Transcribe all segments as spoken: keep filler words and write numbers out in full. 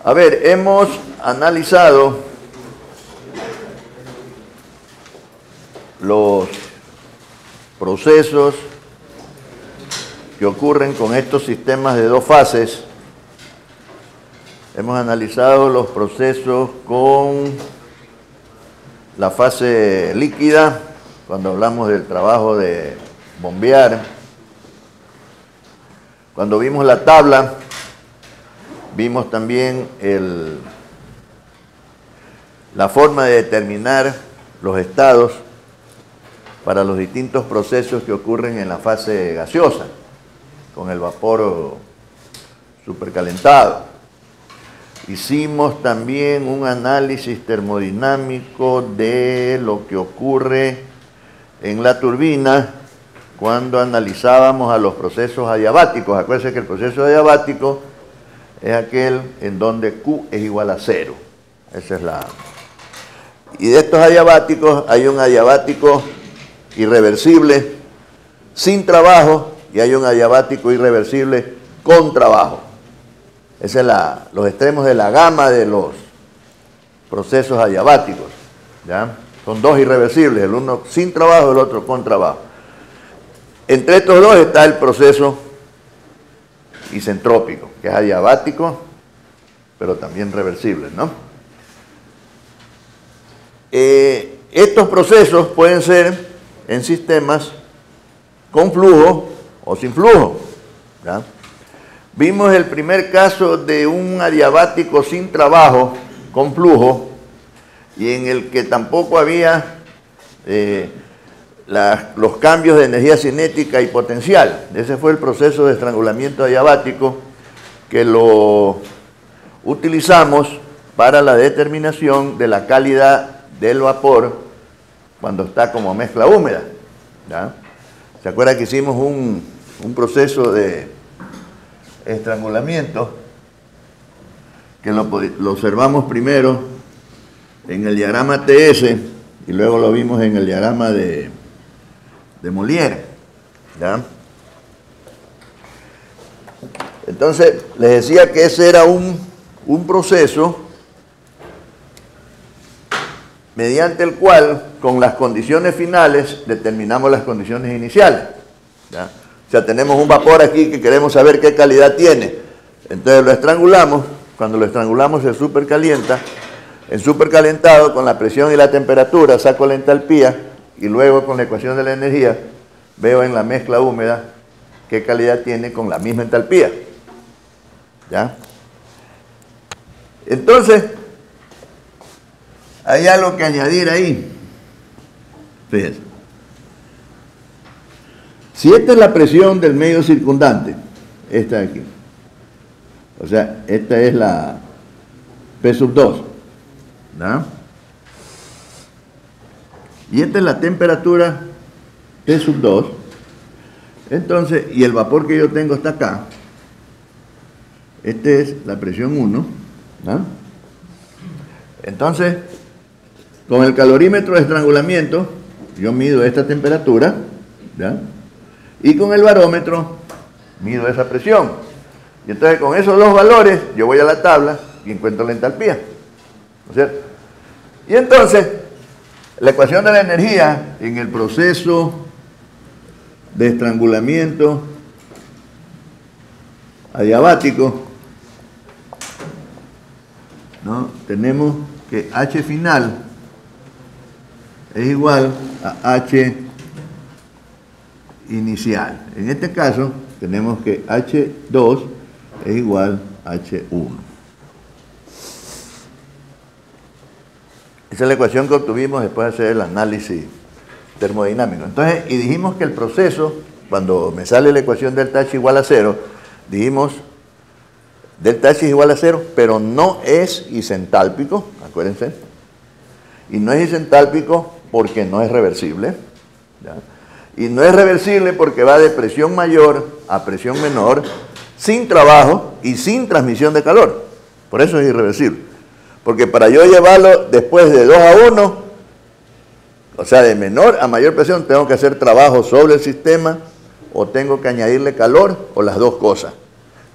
A ver, hemos analizado los procesos que ocurren con estos sistemas de dos fases. Hemos analizado los procesos con la fase líquida, cuando hablamos del trabajo de bombear. Cuando vimos la tabla, vimos también el, la forma de determinar los estados para los distintos procesos que ocurren en la fase gaseosa, con el vapor supercalentado. Hicimos también un análisis termodinámico de lo que ocurre en la turbina cuando analizábamos a los procesos adiabáticos. Acuérdense que el proceso adiabático es aquel en donde Q es igual a cero. Esa es la... Y de estos adiabáticos hay un adiabático irreversible sin trabajo y hay un adiabático irreversible con trabajo. Esos son la, los extremos de la gama de los procesos adiabáticos, ¿ya? Son dos irreversibles, el uno sin trabajo, el otro con trabajo. Entre estos dos está el proceso isentrópico, que es adiabático, pero también reversible, ¿no? Eh, estos procesos pueden ser en sistemas con flujo o sin flujo, ¿ya? Vimos el primer caso de un adiabático sin trabajo, con flujo, y en el que tampoco había eh, la, los cambios de energía cinética y potencial. Ese fue el proceso de estrangulamiento adiabático que lo utilizamos para la determinación de la calidad del vapor cuando está como mezcla húmeda, ¿ya? ¿Se acuerda que hicimos un, un proceso de estrangulamiento que lo, lo observamos primero en el diagrama T S y luego lo vimos en el diagrama de, de Molière, ¿ya? Entonces les decía que ese era un, un proceso mediante el cual con las condiciones finales determinamos las condiciones iniciales, ¿ya? O sea, tenemos un vapor aquí que queremos saber qué calidad tiene. Entonces lo estrangulamos. Cuando lo estrangulamos se supercalienta. En supercalentado, con la presión y la temperatura, saco la entalpía y luego con la ecuación de la energía veo en la mezcla húmeda qué calidad tiene con la misma entalpía, ¿ya? Entonces, hay algo que añadir ahí. Fíjense. Si esta es la presión del medio circundante, esta de aquí, o sea, esta es la P sub dos, ¿no? Y esta es la temperatura T sub dos, entonces, y el vapor que yo tengo está acá, esta es la presión uno, ¿no? Entonces, con el calorímetro de estrangulamiento, yo mido esta temperatura, ¿ya? Y con el barómetro mido esa presión. Y entonces con esos dos valores yo voy a la tabla y encuentro la entalpía, ¿no es cierto? Y entonces la ecuación de la energía en el proceso de estrangulamiento adiabático, ¿no? Tenemos que H final es igual a H inicial. En este caso tenemos que H dos es igual a H uno. Esa es la ecuación que obtuvimos después de hacer el análisis termodinámico. Entonces, y dijimos que el proceso, cuando me sale la ecuación delta H igual a cero, dijimos delta H es igual a cero, pero no es isentálpico, acuérdense, y no es isentálpico porque no es reversible, ¿ya? Y no es reversible porque va de presión mayor a presión menor, sin trabajo y sin transmisión de calor. Por eso es irreversible. Porque para yo llevarlo después de dos a uno, o sea, de menor a mayor presión, tengo que hacer trabajo sobre el sistema o tengo que añadirle calor o las dos cosas.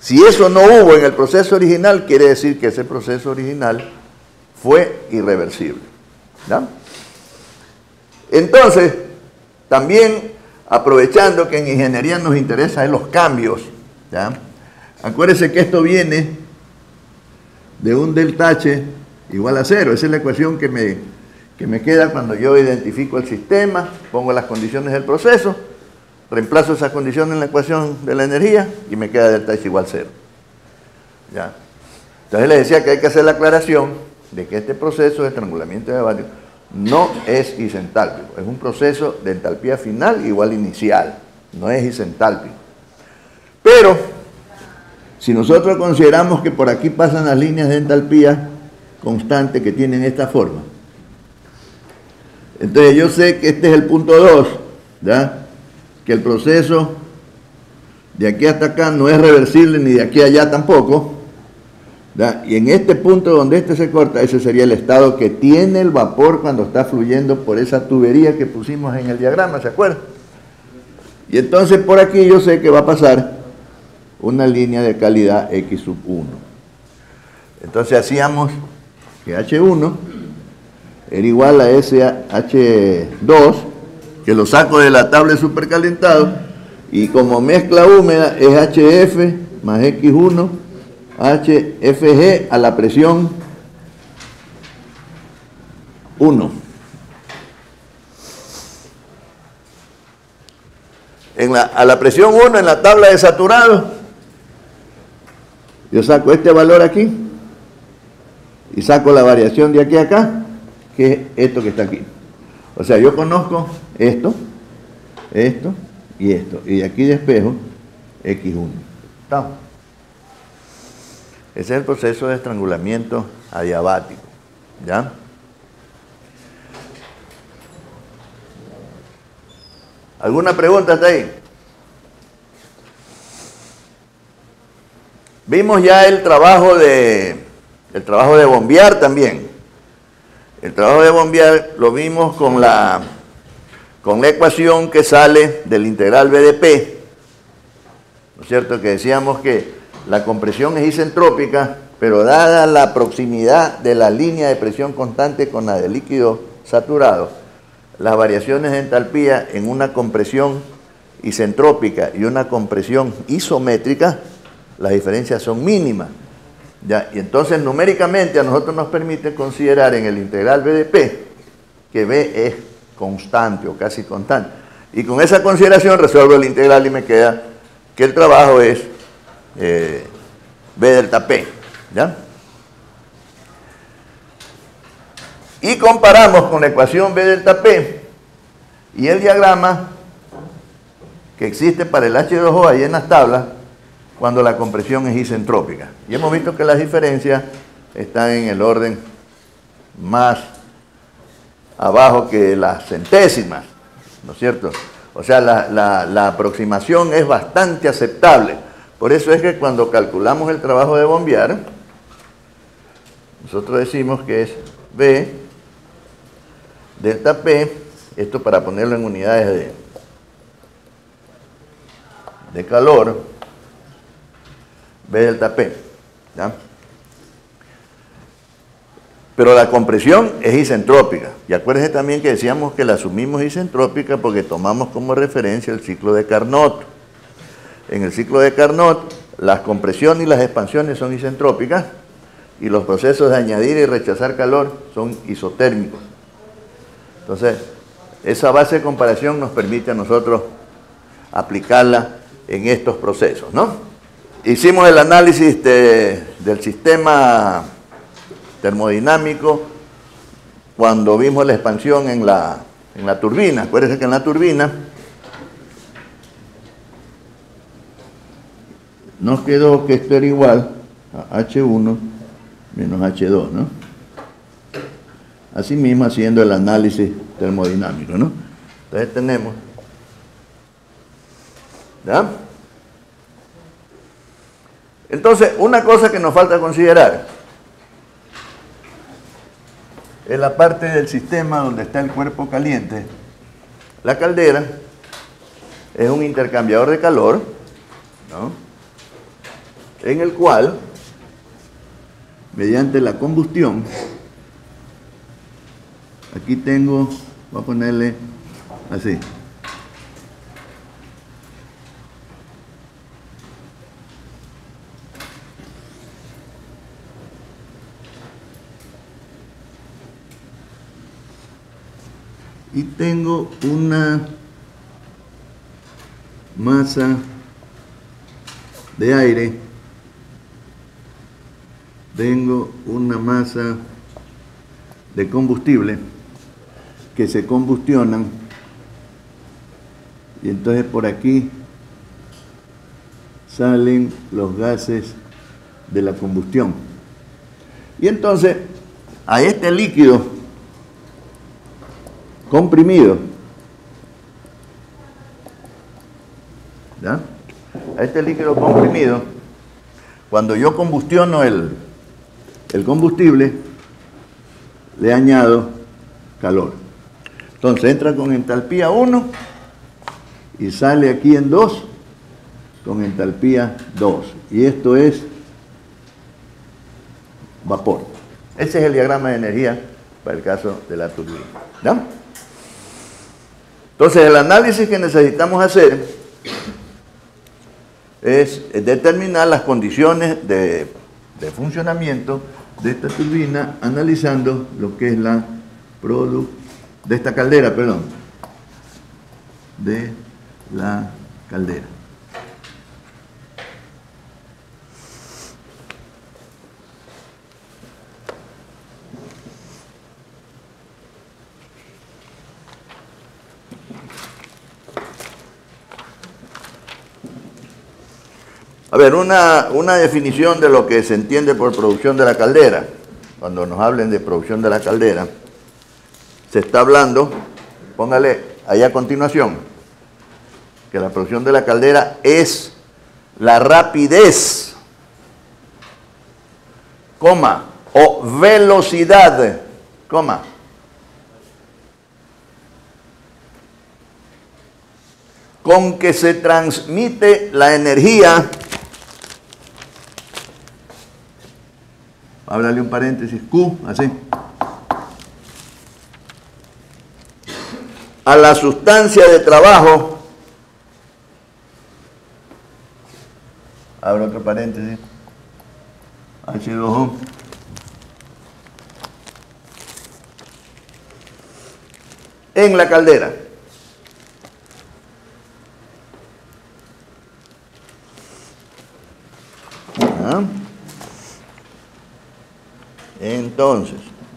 Si eso no hubo en el proceso original, quiere decir que ese proceso original fue irreversible. ¿Ya? Entonces, también aprovechando que en ingeniería nos interesan los cambios, ¿ya? Acuérdense que esto viene de un delta H igual a cero. Esa es la ecuación que me, que me queda cuando yo identifico el sistema, pongo las condiciones del proceso, reemplazo esas condiciones en la ecuación de la energía y me queda delta H igual a cero. ¿Ya? Entonces les decía que hay que hacer la aclaración de que este proceso de estrangulamiento adiabático no es isentálpico, es un proceso de entalpía final igual inicial, no es isentálpico. Pero, si nosotros consideramos que por aquí pasan las líneas de entalpía constante que tienen esta forma, entonces yo sé que este es el punto dos, ¿ya? Que el proceso de aquí hasta acá no es reversible ni de aquí a allá tampoco, ¿ya? Y en este punto donde este se corta, ese sería el estado que tiene el vapor cuando está fluyendo por esa tubería que pusimos en el diagrama, ¿se acuerdan? Y entonces por aquí yo sé que va a pasar una línea de calidad X sub uno. Entonces hacíamos que H uno era igual a ese H dos, que lo saco de la tabla de supercalentado, y como mezcla húmeda es H F más X uno, H F G a la presión uno. En la, a la presión uno en la tabla de saturado, yo saco este valor aquí y saco la variación de aquí a acá, que es esto que está aquí. O sea, yo conozco esto, esto y esto, y de aquí despejo X uno. ¿Estamos? Ese es el proceso de estrangulamiento adiabático, ¿ya? ¿Alguna pregunta hasta ahí? Vimos ya el trabajo de el trabajo de bombear también. El trabajo de bombear lo vimos con la con la ecuación que sale del integral B de P, ¿no es cierto? Que decíamos que la compresión es isentrópica, pero dada la proximidad de la línea de presión constante con la del líquido saturado, las variaciones de entalpía en una compresión isentrópica y una compresión isométrica, las diferencias son mínimas. ¿Ya? Y entonces numéricamente a nosotros nos permite considerar en el integral B de P que B es constante o casi constante. Y con esa consideración resuelvo el integral y me queda que el trabajo es eh, B delta P. ¿Ya? Y comparamos con la ecuación B delta P y el diagrama que existe para el H dos O ahí en las tablas cuando la compresión es isentrópica. Y hemos visto que las diferencias están en el orden más abajo que las centésimas, ¿no es cierto? O sea, la, la, la aproximación es bastante aceptable. Por eso es que cuando calculamos el trabajo de bombear, nosotros decimos que es B delta P, esto para ponerlo en unidades de, de calor, B delta P, ¿ya? Pero la compresión es isentrópica. Y acuérdense también que decíamos que la asumimos isentrópica porque tomamos como referencia el ciclo de Carnot. En el ciclo de Carnot, las compresiones y las expansiones son isentrópicas y los procesos de añadir y rechazar calor son isotérmicos. Entonces, esa base de comparación nos permite a nosotros aplicarla en estos procesos, ¿no? Hicimos el análisis de, del sistema termodinámico cuando vimos la expansión en la, en la turbina. Acuérdense que en la turbina nos quedó que esto era igual a H uno menos H dos, ¿no? Asimismo haciendo el análisis termodinámico, ¿no? Entonces tenemos, ¿ya? Entonces, una cosa que nos falta considerar es la parte del sistema donde está el cuerpo caliente. La caldera es un intercambiador de calor, ¿no? en el cual, mediante la combustión, aquí tengo, voy a ponerle así. Y tengo una masa de aire, tengo una masa de combustible que se combustionan, y entonces por aquí salen los gases de la combustión. Y entonces a este líquido comprimido, ¿ya? A este líquido comprimido, cuando yo combustiono el, el combustible, le añado calor. Entonces entra con entalpía uno y sale aquí en dos con entalpía dos. Y esto es vapor. Ese es el diagrama de energía para el caso de la turbina, ¿ya? Entonces, el análisis que necesitamos hacer es determinar las condiciones de, de funcionamiento de esta turbina, analizando lo que es la produ de esta caldera, perdón, de la caldera. A ver, una, una definición de lo que se entiende por producción de la caldera. Cuando nos hablen de producción de la caldera, se está hablando, póngale ahí a continuación, que la producción de la caldera es la rapidez, coma, o velocidad, coma, con que se transmite la energía. Háblale un paréntesis, Q, así, a la sustancia de trabajo, abre otro paréntesis, H dos O, en la caldera. ¿Ah? Entonces,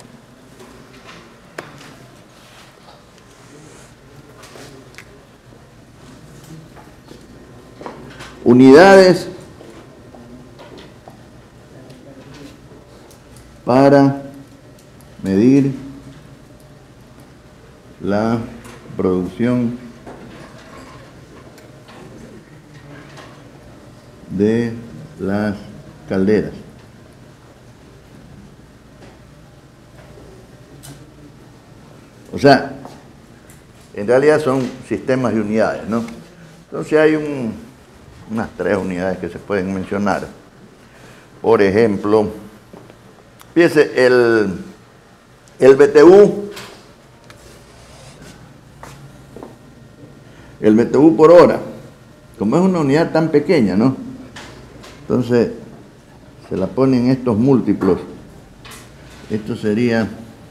unidades para medir la producción de las calderas. O sea, en realidad son sistemas de unidades, ¿no? Entonces hay un, unas tres unidades que se pueden mencionar. Por ejemplo, fíjese, el, el B T U, el B T U por hora, como es una unidad tan pequeña, ¿no? Entonces, se la ponen estos múltiplos. Esto sería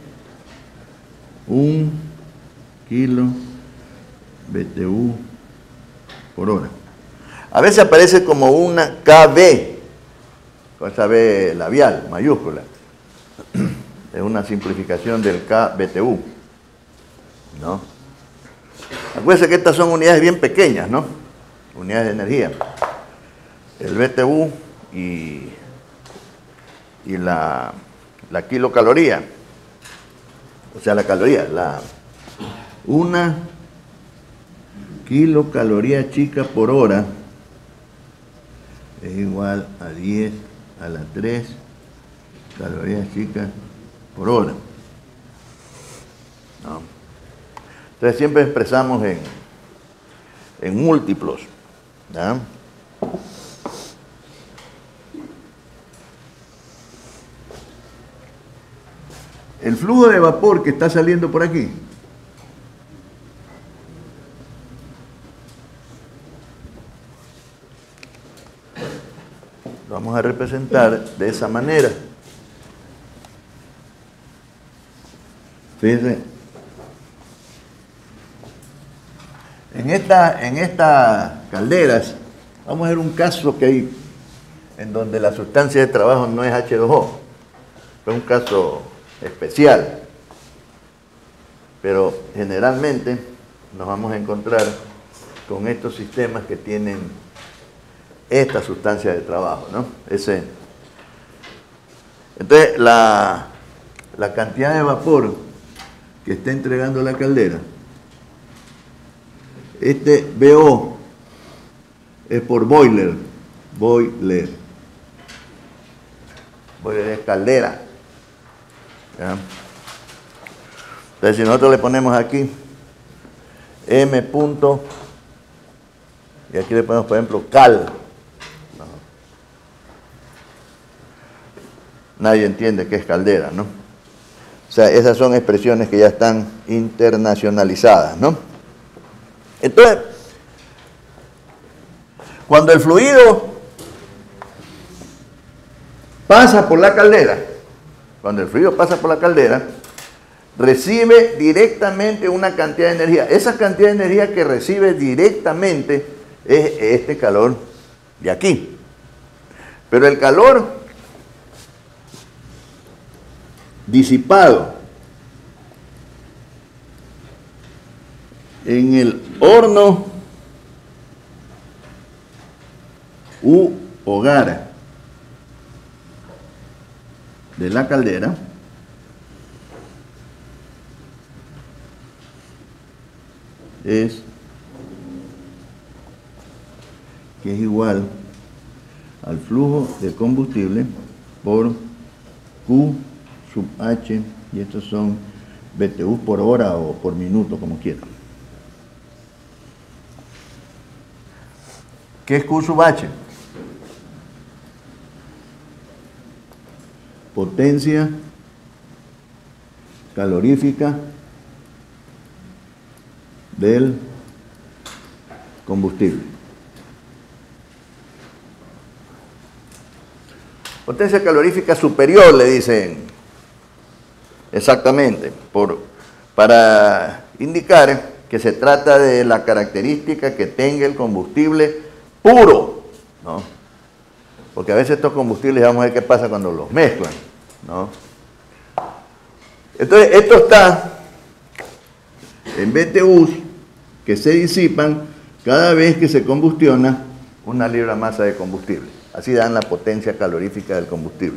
un kilo B T U por hora. A veces aparece como una K B, con esa B labial, mayúscula. Es una simplificación del K B T U, ¿no? Acuérdense que estas son unidades bien pequeñas, ¿no? Unidades de energía. El B T U y, y la, la kilocaloría. O sea, la caloría, la, una kilocaloría chica por hora es igual a diez a la tres calorías chicas por hora, ¿no? Entonces siempre expresamos en, en múltiplos, ¿no? el flujo de vapor que está saliendo por aquí, lo vamos a representar de esa manera. Fíjense, en, esta, en estas calderas, vamos a ver un caso que hay en donde la sustancia de trabajo no es H dos O, es un caso especial, pero generalmente nos vamos a encontrar con estos sistemas que tienen esta sustancia de trabajo, ¿no? Ese. Entonces, la, la cantidad de vapor que está entregando la caldera, este B O es por boiler, boiler, boiler es caldera, ¿ya? Entonces, si nosotros le ponemos aquí M punto, y aquí le ponemos, por ejemplo, cal, no. Nadie entiende qué es caldera, ¿no? O sea, esas son expresiones que ya están internacionalizadas, ¿no? Entonces, cuando el fluido pasa por la caldera, cuando el fluido pasa por la caldera, recibe directamente una cantidad de energía. Esa cantidad de energía que recibe directamente es este calor de aquí. Pero el calor disipado en el horno u hogar de la caldera es que es igual al flujo de combustible por Q sub H, y estos son B T U por hora o por minuto, como quieran. ¿Qué es Q sub H? Potencia calorífica del combustible. Potencia calorífica superior, le dicen exactamente, por, para indicar que se trata de la característica que tenga el combustible puro, ¿no? Porque a veces estos combustibles, vamos a ver qué pasa cuando los mezclan, ¿no? Entonces, esto está en B T Us que se disipan cada vez que se combustiona una libra masa de combustible. Así dan la potencia calorífica del combustible.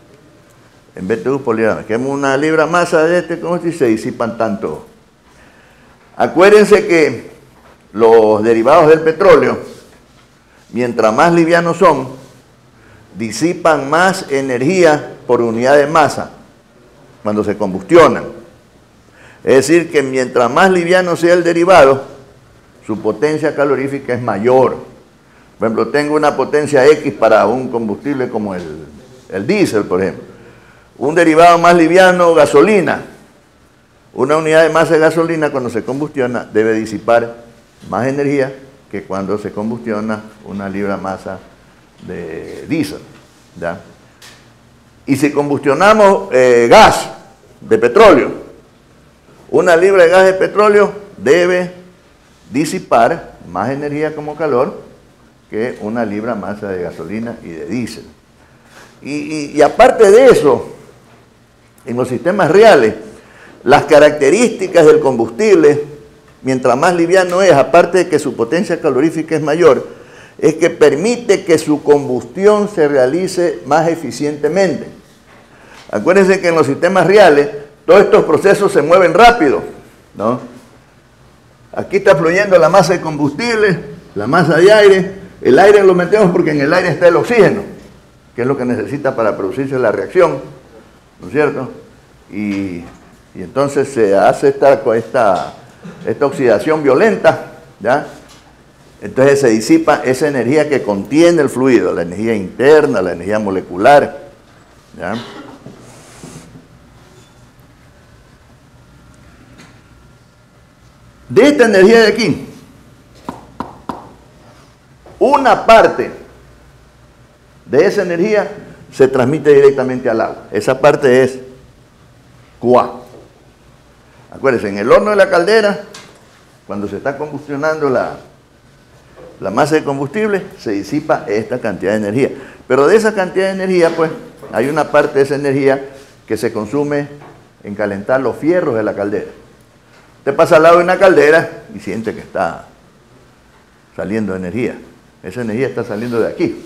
En B T U por libra, que es una libra masa de este combustible, se disipan tanto. Acuérdense que los derivados del petróleo, mientras más livianos son, disipan más energía por unidad de masa cuando se combustionan. Es decir, que mientras más liviano sea el derivado, su potencia calorífica es mayor. Por ejemplo, tengo una potencia X para un combustible como el, el diésel, por ejemplo. Un derivado más liviano, gasolina. Una unidad de masa de gasolina cuando se combustiona debe disipar más energía que cuando se combustiona una libra masa de diésel, ¿ya? Y si combustionamos eh, gas de petróleo, una libra de gas de petróleo debe disipar más energía como calor que una libra masa de gasolina y de diésel. Y, y, y aparte de eso, en los sistemas reales, las características del combustible, mientras más liviano es, aparte de que su potencia calorífica es mayor, es que permite que su combustión se realice más eficientemente. Acuérdense que en los sistemas reales todos estos procesos se mueven rápido, ¿no? Aquí está fluyendo la masa de combustible, la masa de aire. El aire lo metemos porque en el aire está el oxígeno, que es lo que necesita para producirse la reacción, ¿no es cierto? Y, y entonces se hace esta, esta, esta oxidación violenta, ¿ya? Entonces se disipa esa energía que contiene el fluido, la energía interna, la energía molecular, ¿ya? De esta energía de aquí, una parte de esa energía se transmite directamente al agua. Esa parte es Q A. Acuérdense, en el horno de la caldera, cuando se está combustionando la, la masa de combustible, se disipa esta cantidad de energía. Pero de esa cantidad de energía, pues, hay una parte de esa energía que se consume en calentar los fierros de la caldera. Usted pasa al lado de una caldera y siente que está saliendo energía. Esa energía está saliendo de aquí.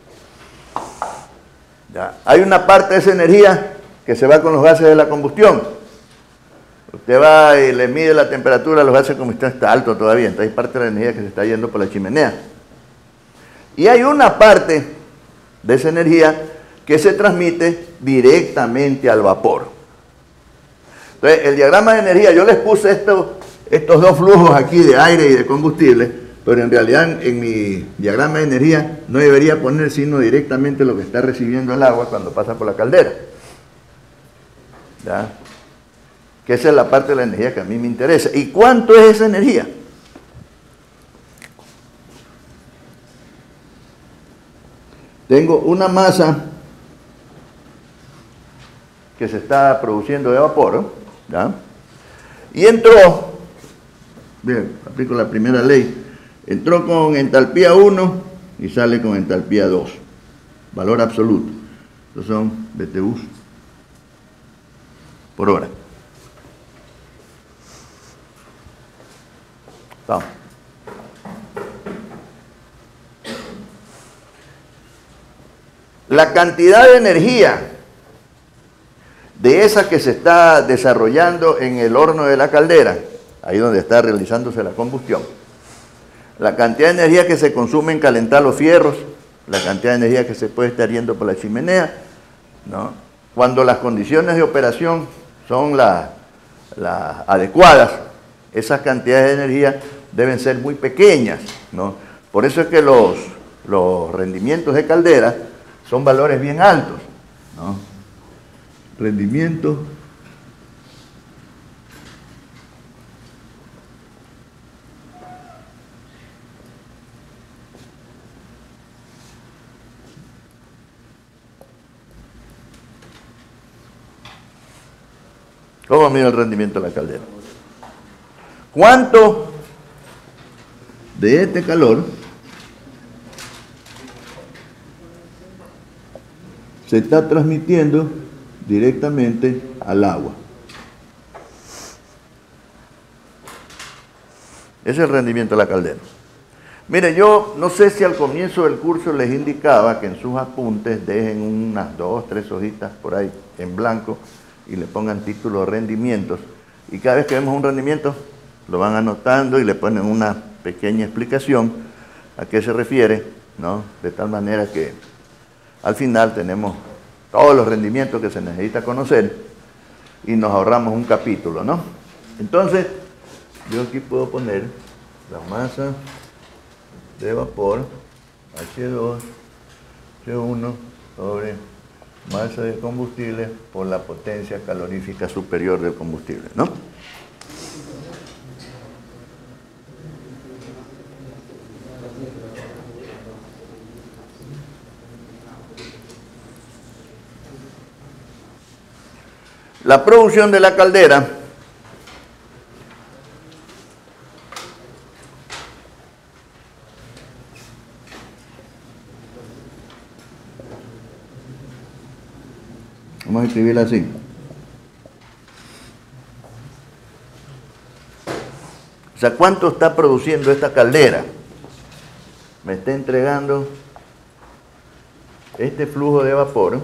Ya. Hay una parte de esa energía que se va con los gases de la combustión. Usted va y le mide la temperatura, los gases de combustión está alto todavía, entonces hay parte de la energía que se está yendo por la chimenea. Y hay una parte de esa energía que se transmite directamente al vapor. Entonces, el diagrama de energía, yo les puse esto, estos dos flujos aquí de aire y de combustible, pero en realidad en, en mi diagrama de energía no debería poner sino directamente lo que está recibiendo el agua cuando pasa por la caldera. ¿Ya? Que esa es la parte de la energía que a mí me interesa. ¿Y cuánto es esa energía? Tengo una masa que se está produciendo de vapor, ¿ya? Y entró, bien, aplico la primera ley, entró con entalpía uno y sale con entalpía dos, valor absoluto. Estos son B T Us por hora. Vamos. La cantidad de energía de esa que se está desarrollando en el horno de la caldera, ahí donde está realizándose la combustión, la cantidad de energía que se consume en calentar los fierros, la cantidad de energía que se puede estar yendo por la chimenea, ¿no? Cuando las condiciones de operación son las las adecuadas, esas cantidades de energía deben ser muy pequeñas, ¿no? Por eso es que los, los rendimientos de caldera son valores bien altos, ¿no? Rendimiento ¿Cómo mide el rendimiento de la caldera? ¿Cuánto de este calor se está transmitiendo directamente al agua? Ese es el rendimiento de la caldera. Mire, yo no sé si al comienzo del curso les indicaba que en sus apuntes dejen unas dos, tres hojitas por ahí en blanco y le pongan título rendimientos. Y cada vez que vemos un rendimiento, lo van anotando y le ponen una pequeña explicación a qué se refiere, ¿no? De tal manera que al final tenemos todos los rendimientos que se necesita conocer y nos ahorramos un capítulo, ¿no? Entonces, yo aquí puedo poner la masa de vapor H dos C uno sobre masa de combustible por la potencia calorífica superior del combustible, ¿no? La producción de la caldera vamos a escribirla así. O sea, ¿cuánto está produciendo esta caldera? Me está entregando este flujo de vapor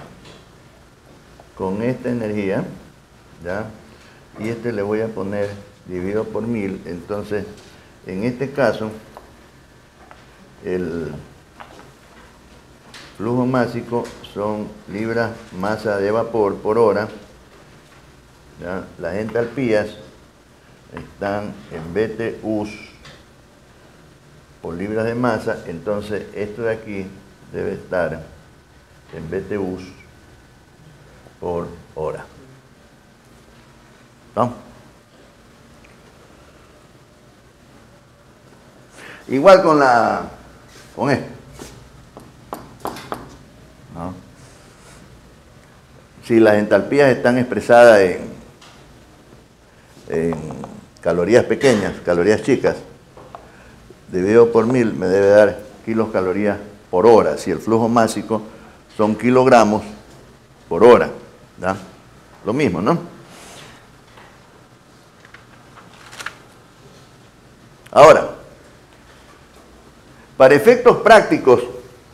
con esta energía, ¿ya? Y este le voy a poner dividido por mil. Entonces, en este caso, el flujo másico son libras masa de vapor por hora, ¿ya? Las entalpías están en B T Us por libras de masa, entonces esto de aquí debe estar en B T Us por hora. ¿No? Igual con la, con esto, ¿no? Si las entalpías están expresadas en, en calorías pequeñas, calorías chicas, dividido por mil me debe dar kilos calorías por hora. Si el flujo másico son kilogramos por hora, ¿ya? Lo mismo, ¿no? Ahora, para efectos prácticos,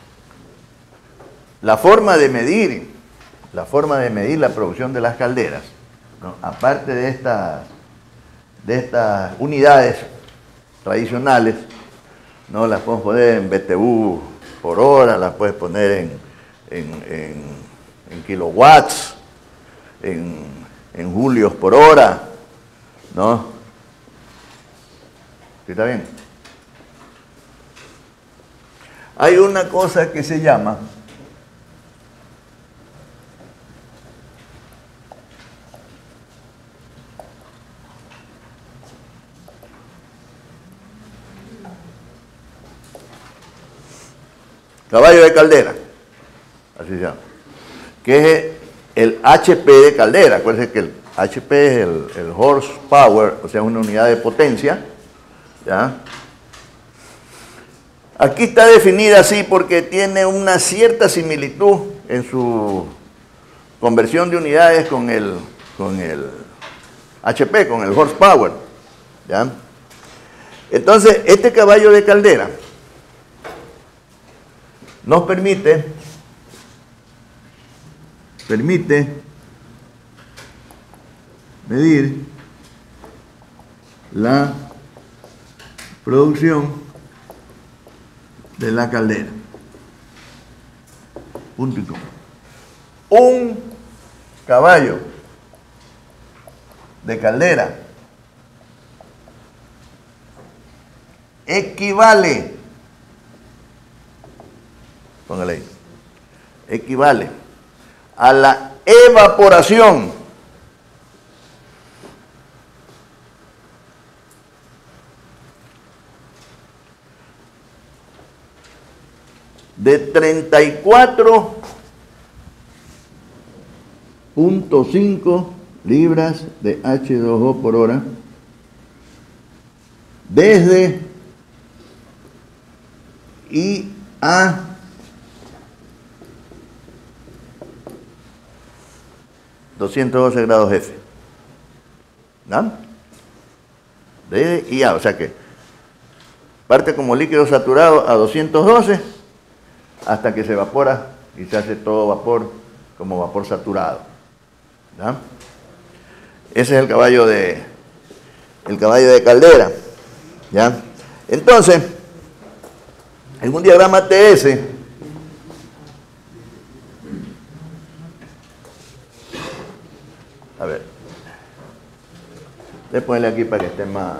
la forma de medir, la forma de medir la producción de las calderas, ¿no? Aparte de estas, de estas unidades tradicionales, ¿no? Las podemos poner en B T U por hora, las puedes poner en, en, en, en kilowatts, en, en julios por hora, ¿no? ¿Sí está bien? Hay una cosa que se llama caballo de caldera, así se llama, que es el H P de caldera. Acuérdense que el H P es el, el horsepower, o sea, una unidad de potencia, ¿ya? Aquí está definida así porque tiene una cierta similitud en su conversión de unidades con el, con el H P, con el horsepower, ¿ya? Entonces, este caballo de caldera nos permite, permite medir la producción de la caldera. Punto y coma. Un caballo de caldera equivale, póngale ahí, equivale a la evaporación de treinta y cuatro punto cinco libras de H dos O por hora desde y a doscientos doce grados F. ¿No? Desde y a, o sea que parte como líquido saturado a doscientos doce hasta que se evapora y se hace todo vapor como vapor saturado. ¿Ya? Ese es el caballo de el caballo de caldera. ¿Ya? Entonces, en un diagrama T S, a ver, voy a ponerle aquí para que esté más.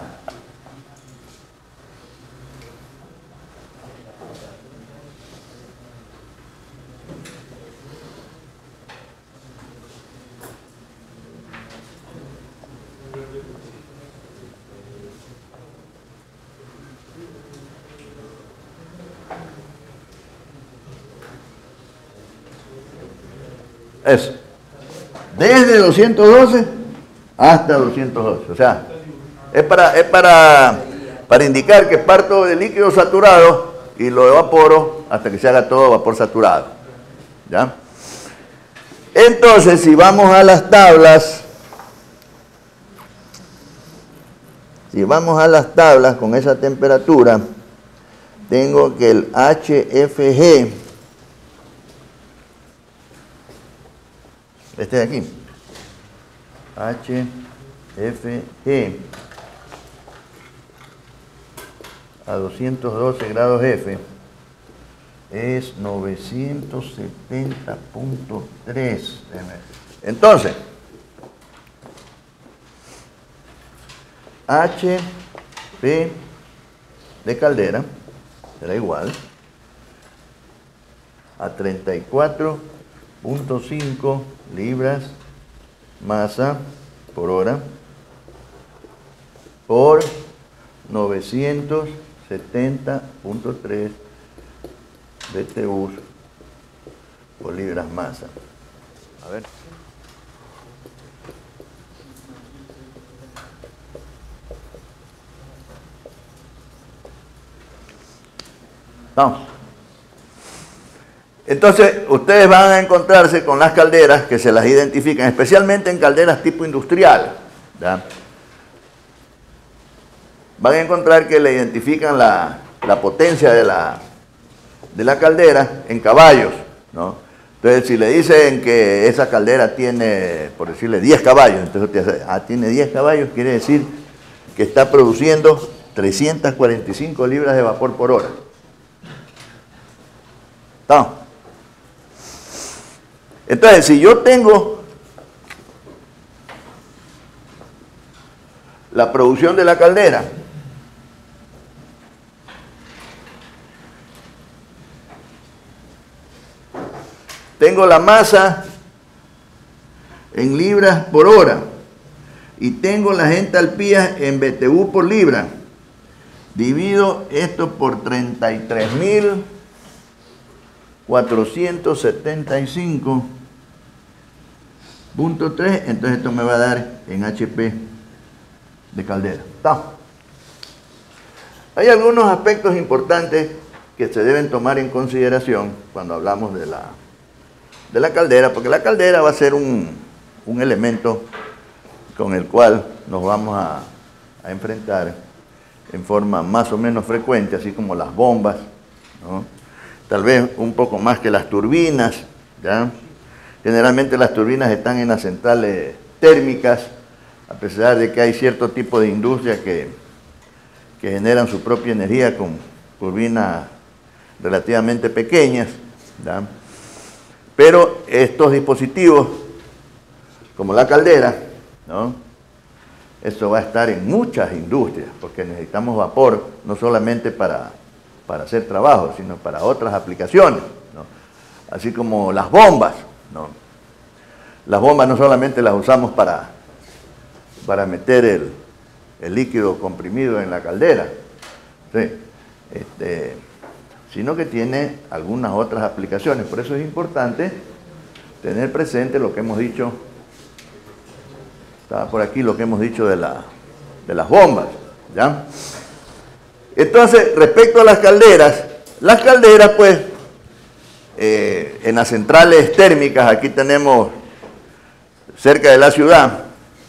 Eso. Desde doscientos doce hasta doscientos doce. O sea, es para, es para, para indicar que parto de líquido saturado y lo evaporo hasta que se haga todo vapor saturado. ¿Ya? Entonces, si vamos a las tablas, si vamos a las tablas con esa temperatura, tengo que el H F G, este de aquí, H F G a doscientos doce grados F es novecientos setenta punto tres. Entonces, H P de caldera será igual a treinta y cuatro punto cinco libras masa por hora por novecientos setenta punto tres B T U por libras masa. A ver. Vamos. Entonces, ustedes van a encontrarse con las calderas que se las identifican, especialmente en calderas tipo industrial, ¿ya? Van a encontrar que le identifican la, la potencia de la, de la caldera en caballos, ¿no? Entonces, si le dicen que esa caldera tiene, por decirle, diez caballos, entonces usted dice, ah, tiene diez caballos, quiere decir que está produciendo trescientas cuarenta y cinco libras de vapor por hora. ¿Estamos? Entonces, si yo tengo la producción de la caldera, tengo la masa en libras por hora y tengo las entalpías en B T U por libra, divido esto por treinta y tres mil cuatrocientos setenta y cinco punto tres, entonces esto me va a dar en H P de caldera. ¿Está? Hay algunos aspectos importantes que se deben tomar en consideración cuando hablamos de la, de la caldera, porque la caldera va a ser un, un elemento con el cual nos vamos a, a enfrentar en forma más o menos frecuente, así como las bombas, ¿no? Tal vez un poco más que las turbinas, ¿ya? Generalmente las turbinas están en las centrales térmicas, a pesar de que hay cierto tipo de industria que, que generan su propia energía con turbinas relativamente pequeñas, ¿ya? Pero estos dispositivos, como la caldera, ¿no? Esto va a estar en muchas industrias, porque necesitamos vapor, no solamente para, para hacer trabajo, sino para otras aplicaciones, ¿no? Así como las bombas, ¿no? Las bombas no solamente las usamos para, para meter el, el líquido comprimido en la caldera, ¿sí? este, sino que tiene algunas otras aplicaciones. Por eso es importante tener presente lo que hemos dicho, estaba por aquí lo que hemos dicho de, la, de las bombas, ¿ya? Entonces, respecto a las calderas, las calderas, pues, eh, en las centrales térmicas, aquí tenemos cerca de la ciudad,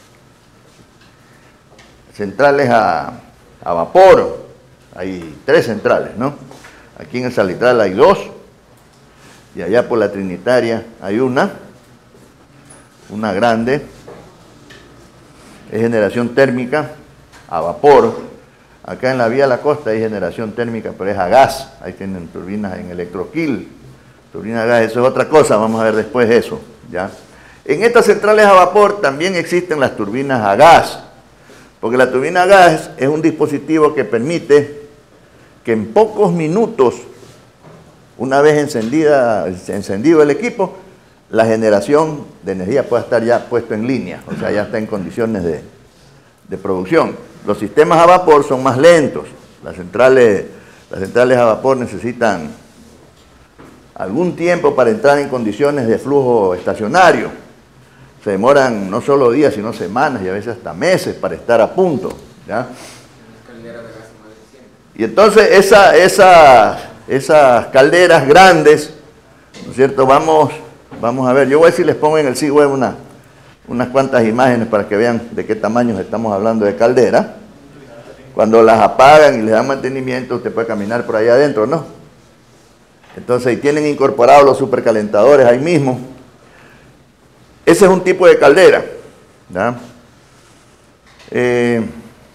centrales a, a vapor, hay tres centrales, ¿no? Aquí en el Salitral hay dos, y allá por la Trinitaria hay una, una grande, es generación térmica a vapor. Acá en la vía de la costa hay generación térmica, pero es a gas, ahí tienen turbinas en electroquil, turbina a gas, eso es otra cosa, vamos a ver después eso, ¿ya? En estas centrales a vapor también existen las turbinas a gas, porque la turbina a gas es un dispositivo que permite que en pocos minutos, una vez encendida, encendido el equipo, la generación de energía pueda estar ya puesto en línea, o sea, ya está en condiciones de, de producción. Los sistemas a vapor son más lentos, las centrales, las centrales a vapor necesitan algún tiempo para entrar en condiciones de flujo estacionario. Se demoran no solo días, sino semanas y a veces hasta meses para estar a punto, ¿ya? Y entonces esa, esa, esas calderas grandes, ¿no es cierto? Vamos, vamos a ver, yo voy a ver si les pongo en el sitio web una, unas cuantas imágenes para que vean de qué tamaños estamos hablando de caldera. Cuando las apagan y les dan mantenimiento, usted puede caminar por ahí adentro, ¿no? Entonces, y tienen incorporados los supercalentadores ahí mismo. Ese es un tipo de caldera, ¿ya? Eh,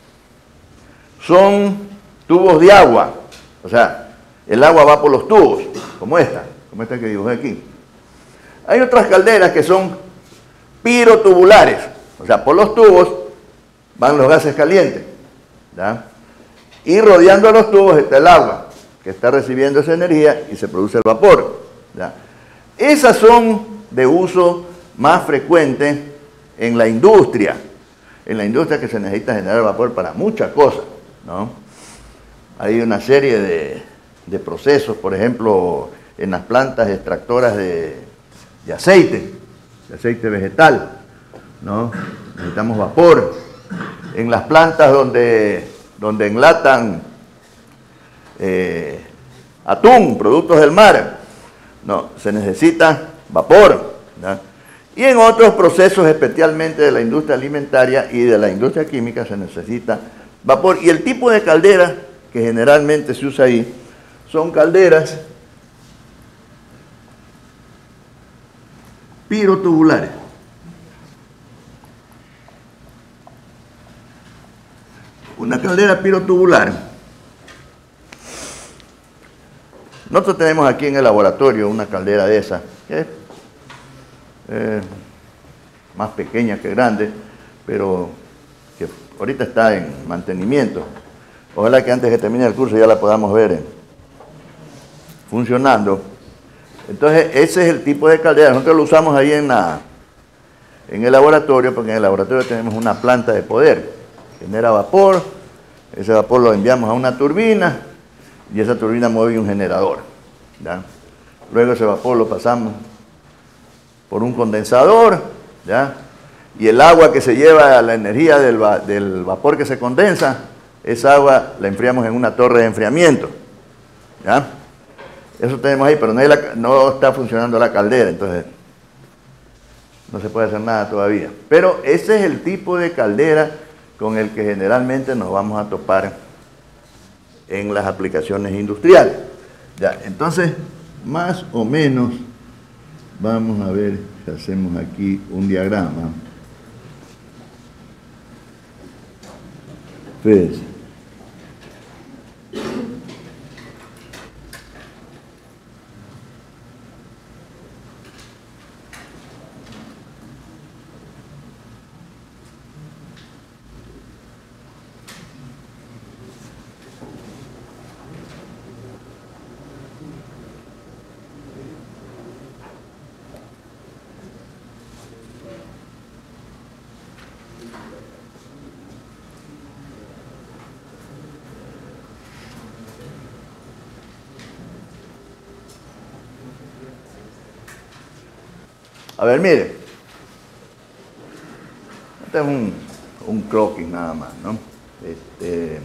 son tubos de agua, o sea, el agua va por los tubos, como esta, como esta que dibujé aquí. Hay otras calderas que son pirotubulares, o sea, por los tubos van los gases calientes, ¿ya? Y rodeando a los tubos está el agua, que está recibiendo esa energía y se produce el vapor, ¿ya? Esas son de uso más frecuente en la industria, en la industria que se necesita generar vapor para muchas cosas, ¿no? hay una serie de, de procesos, por ejemplo, en las plantas extractoras de, de aceite, de aceite vegetal, ¿no? Necesitamos vapor. En las plantas donde, donde enlatan eh, atún, productos del mar, no, se necesita vapor, ¿no? Y en otros procesos, especialmente de la industria alimentaria y de la industria química, se necesita vapor. Y el tipo de caldera que generalmente se usa ahí son calderas pirotubulares. Una caldera pirotubular. Nosotros tenemos aquí en el laboratorio una caldera de esas, que es eh, más pequeña que grande, pero que ahorita está en mantenimiento. Ojalá que antes que termine el curso ya la podamos ver eh, funcionando. Entonces, ese es el tipo de caldera. Nosotros lo usamos ahí en, la, en el laboratorio, porque en el laboratorio tenemos una planta de poder. Genera vapor, ese vapor lo enviamos a una turbina y esa turbina mueve un generador, ¿ya? Luego ese vapor lo pasamos por un condensador, ¿ya? Y el agua que se lleva a la energía del, va del vapor que se condensa, esa agua la enfriamos en una torre de enfriamiento, ¿ya? Eso tenemos ahí, pero no, la, no está funcionando la caldera, entonces no se puede hacer nada todavía. Pero ese es el tipo de caldera con el que generalmente nos vamos a topar en las aplicaciones industriales. Ya, entonces, más o menos, vamos a ver si hacemos aquí un diagrama. Fíjense. A ver, mire, este es un, un croquis nada más, ¿no? Este,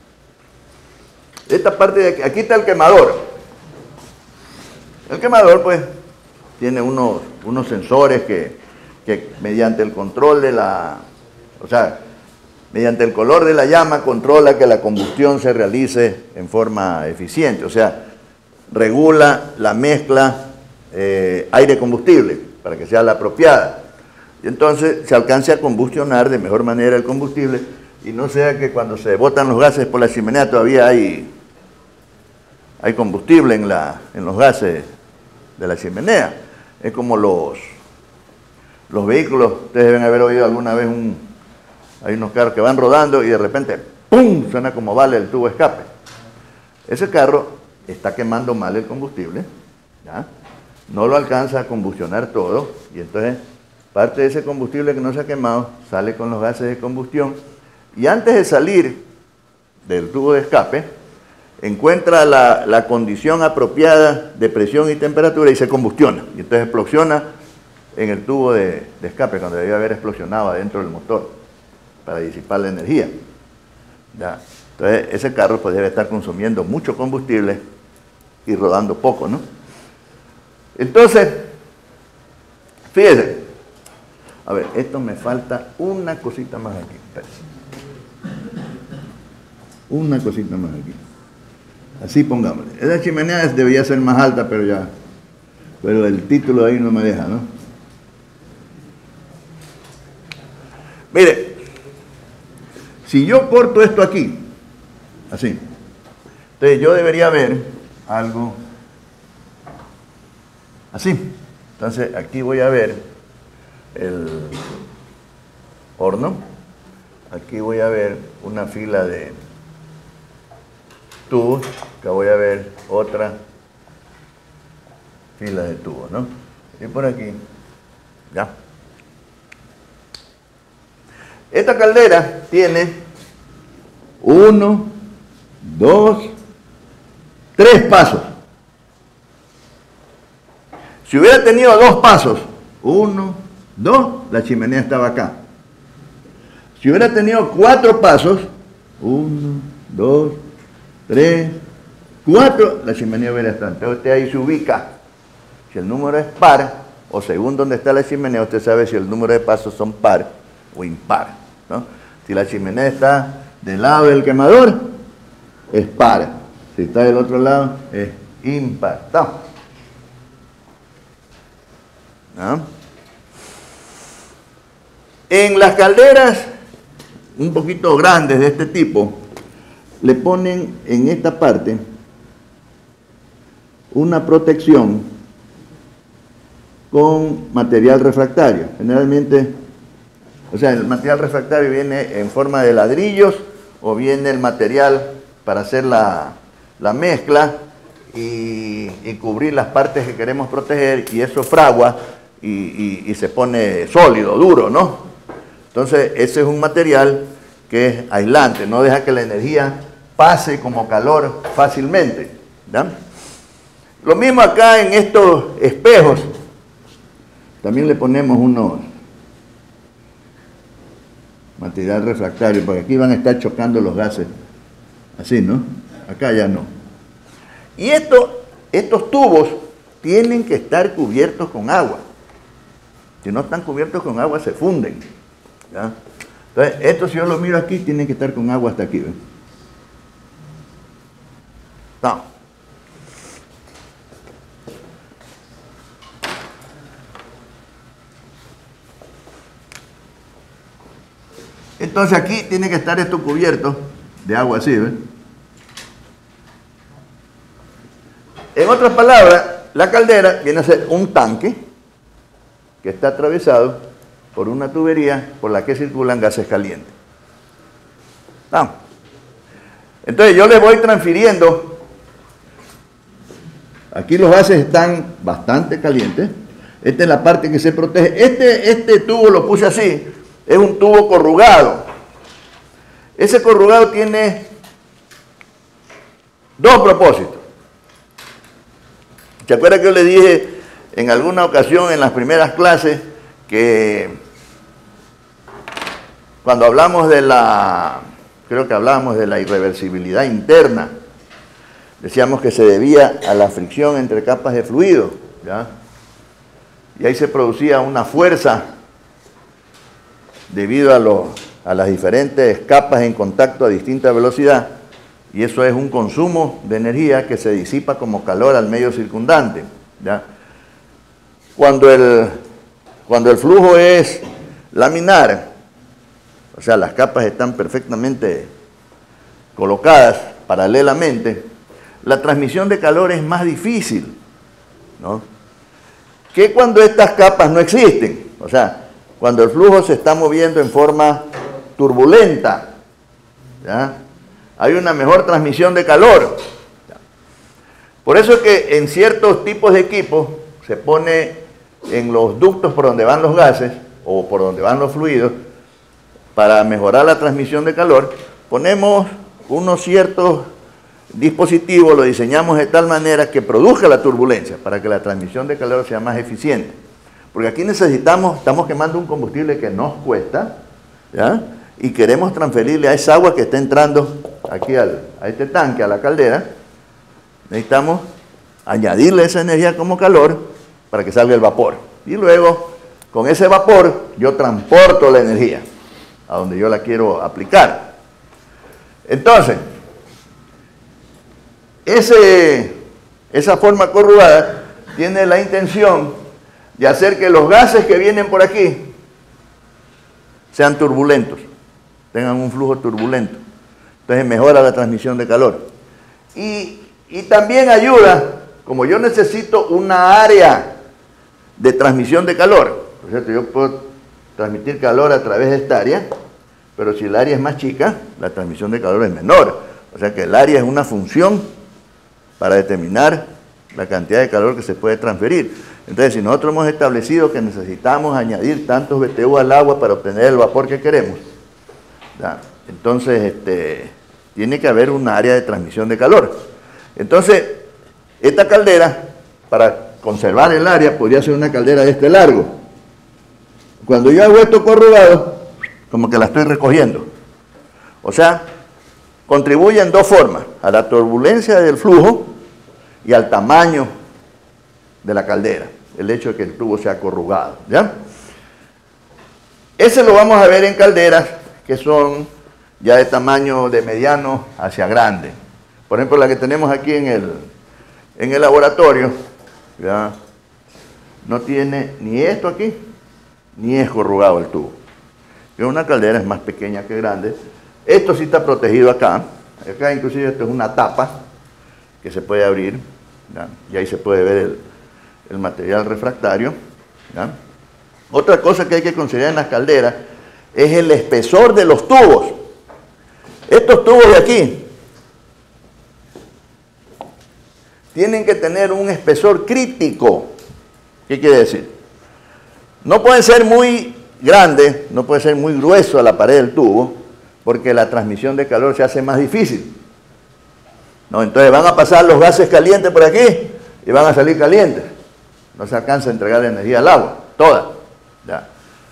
esta parte de aquí, aquí está el quemador. El quemador, pues, tiene unos, unos sensores que, que mediante el control de la, o sea, mediante el color de la llama, controla que la combustión se realice en forma eficiente, o sea, regula la mezcla eh, aire-combustible para que sea la apropiada. Y entonces se alcance a combustionar de mejor manera el combustible y no sea que cuando se botan los gases por la chimenea todavía hay, hay combustible en, la, en los gases de la chimenea. Es como los, los vehículos, ustedes deben haber oído alguna vez, un, hay unos carros que van rodando y de repente ¡pum! Suena como vale el tubo de escape. Ese carro está quemando mal el combustible, ¿ya? No lo alcanza a combustionar todo y entonces parte de ese combustible que no se ha quemado sale con los gases de combustión y antes de salir del tubo de escape encuentra la, la condición apropiada de presión y temperatura y se combustiona y entonces explosiona en el tubo de, de escape cuando debía haber explosionado adentro del motor para disipar la energía, ¿ya? Entonces ese carro pues debe estar consumiendo mucho combustible y rodando poco, ¿no? Entonces, fíjense, a ver, esto me falta una cosita más aquí, espérense. Una cosita más aquí, así pongámosle. Esa chimenea debería ser más alta, pero ya, pero el título ahí no me deja, ¿no? Mire, si yo corto esto aquí, así, entonces yo debería ver algo así. Entonces aquí voy a ver el horno, aquí voy a ver una fila de tubos, acá voy a ver otra fila de tubos, ¿no? Y por aquí, ya. Esta caldera tiene uno, dos, tres pasos. Si hubiera tenido dos pasos, uno, dos, la chimenea estaba acá. Si hubiera tenido cuatro pasos, uno, dos, tres, cuatro, la chimenea hubiera estado. Entonces usted ahí se ubica. Si el número es par, o según donde está la chimenea, usted sabe si el número de pasos son par o impar, ¿no? Si la chimenea está del lado del quemador, es par. Si está del otro lado, es impar. ¿No? ¿No? En las calderas un poquito grandes de este tipo, le ponen en esta parte una protección con material refractario. Generalmente, o sea, el material refractario viene en forma de ladrillos o viene el material para hacer la, la mezcla y, y cubrir las partes que queremos proteger, y eso fragua y, y, y se pone sólido, duro, ¿no? Entonces, ese es un material que es aislante, no deja que la energía pase como calor fácilmente, ¿ya? Lo mismo acá en estos espejos, también le ponemos unos material refractario, porque aquí van a estar chocando los gases, así, ¿no? Acá ya no. Y esto, estos tubos tienen que estar cubiertos con agua. Si no están cubiertos con agua, se funden, ¿ya? Entonces, esto, si yo lo miro aquí, tienen que estar con agua hasta aquí, ¿ven? No. Entonces aquí tiene que estar esto cubierto de agua así, ¿ven? En otras palabras, la caldera viene a ser un tanque que está atravesado por una tubería por la que circulan gases calientes. ¿No? Entonces yo le voy transfiriendo. Aquí los gases están bastante calientes. Esta es la parte que se protege. Este, este tubo lo puse así. Es un tubo corrugado. Ese corrugado tiene dos propósitos. ¿Se acuerda que yo le dije en alguna ocasión en las primeras clases que cuando hablamos de la, creo que hablábamos de la irreversibilidad interna, decíamos que se debía a la fricción entre capas de fluido, ¿ya? Y ahí se producía una fuerza debido a, los, a las diferentes capas en contacto a distinta velocidad, y eso es un consumo de energía que se disipa como calor al medio circundante, ¿ya? Cuando el, cuando el flujo es laminar, o sea, las capas están perfectamente colocadas paralelamente, la transmisión de calor es más difícil, ¿no? Que cuando estas capas no existen, o sea, cuando el flujo se está moviendo en forma turbulenta, ¿ya? Hay una mejor transmisión de calor. Por eso es que en ciertos tipos de equipos se pone en los ductos por donde van los gases o por donde van los fluidos, para mejorar la transmisión de calor, ponemos unos ciertos dispositivos, lo diseñamos de tal manera que produzca la turbulencia, para que la transmisión de calor sea más eficiente. Porque aquí necesitamos, estamos quemando un combustible que nos cuesta, ¿ya? Y queremos transferirle a esa agua que está entrando aquí al, a este tanque, a la caldera, necesitamos añadirle esa energía como calor para que salga el vapor. Y luego, con ese vapor, yo transporto la energía a donde yo la quiero aplicar. Entonces, ese, esa forma corrugada tiene la intención de hacer que los gases que vienen por aquí sean turbulentos, tengan un flujo turbulento. Entonces mejora la transmisión de calor. Y, y también ayuda, como yo necesito una área de transmisión de calor, por cierto, yo puedo transmitir calor a través de esta área, pero si el área es más chica, la transmisión de calor es menor. O sea que el área es una función para determinar la cantidad de calor que se puede transferir. Entonces, si nosotros hemos establecido que necesitamos añadir tantos B T U al agua para obtener el vapor que queremos, ¿ya? Entonces este, tiene que haber un área de transmisión de calor. Entonces, esta caldera, para conservar el área, podría ser una caldera de este largo. Cuando yo hago esto corrugado, como que la estoy recogiendo. O sea, contribuye en dos formas, a la turbulencia del flujo y al tamaño de la caldera, el hecho de que el tubo sea corrugado, ¿ya? Ese lo vamos a ver en calderas que son ya de tamaño de mediano hacia grande. Por ejemplo, la que tenemos aquí en el, en el laboratorio, ¿ya? No tiene ni esto aquí, ni es corrugado el tubo. Es una caldera, es más pequeña que grande. Esto sí está protegido acá. Acá inclusive esto es una tapa que se puede abrir, ¿ya? Y ahí se puede ver el, el material refractario, ¿ya? Otra cosa que hay que considerar en las calderas es el espesor de los tubos. Estos tubos de aquí tienen que tener un espesor crítico. ¿Qué quiere decir? No pueden ser muy grandes, no puede ser muy grueso a la pared del tubo, porque la transmisión de calor se hace más difícil. ¿No? Entonces van a pasar los gases calientes por aquí y van a salir calientes. No se alcanza a entregar energía al agua, toda. Ya.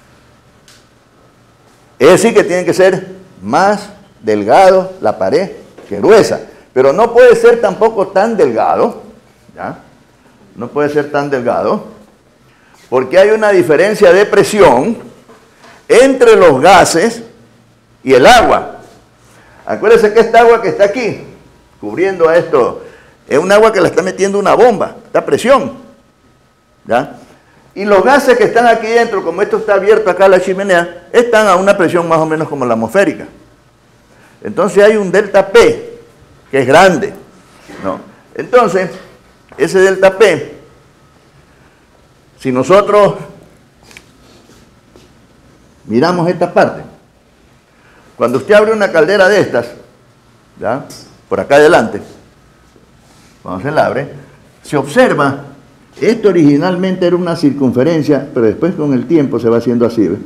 Es decir, que tiene que ser más delgado la pared que gruesa, pero no puede ser tampoco tan delgado, ¿ya? No puede ser tan delgado, porque hay una diferencia de presión entre los gases y el agua. Acuérdense que esta agua que está aquí, cubriendo a esto, es un agua que la está metiendo una bomba, está a presión, ¿ya? Y los gases que están aquí dentro, como esto está abierto acá a la chimenea, están a una presión más o menos como la atmosférica. Entonces hay un delta P, que es grande, ¿no? Entonces, ese delta P, si nosotros miramos esta parte, cuando usted abre una caldera de estas, ¿ya? Por acá adelante, cuando se la abre, se observa, esto originalmente era una circunferencia, pero después con el tiempo se va haciendo así, ¿ves?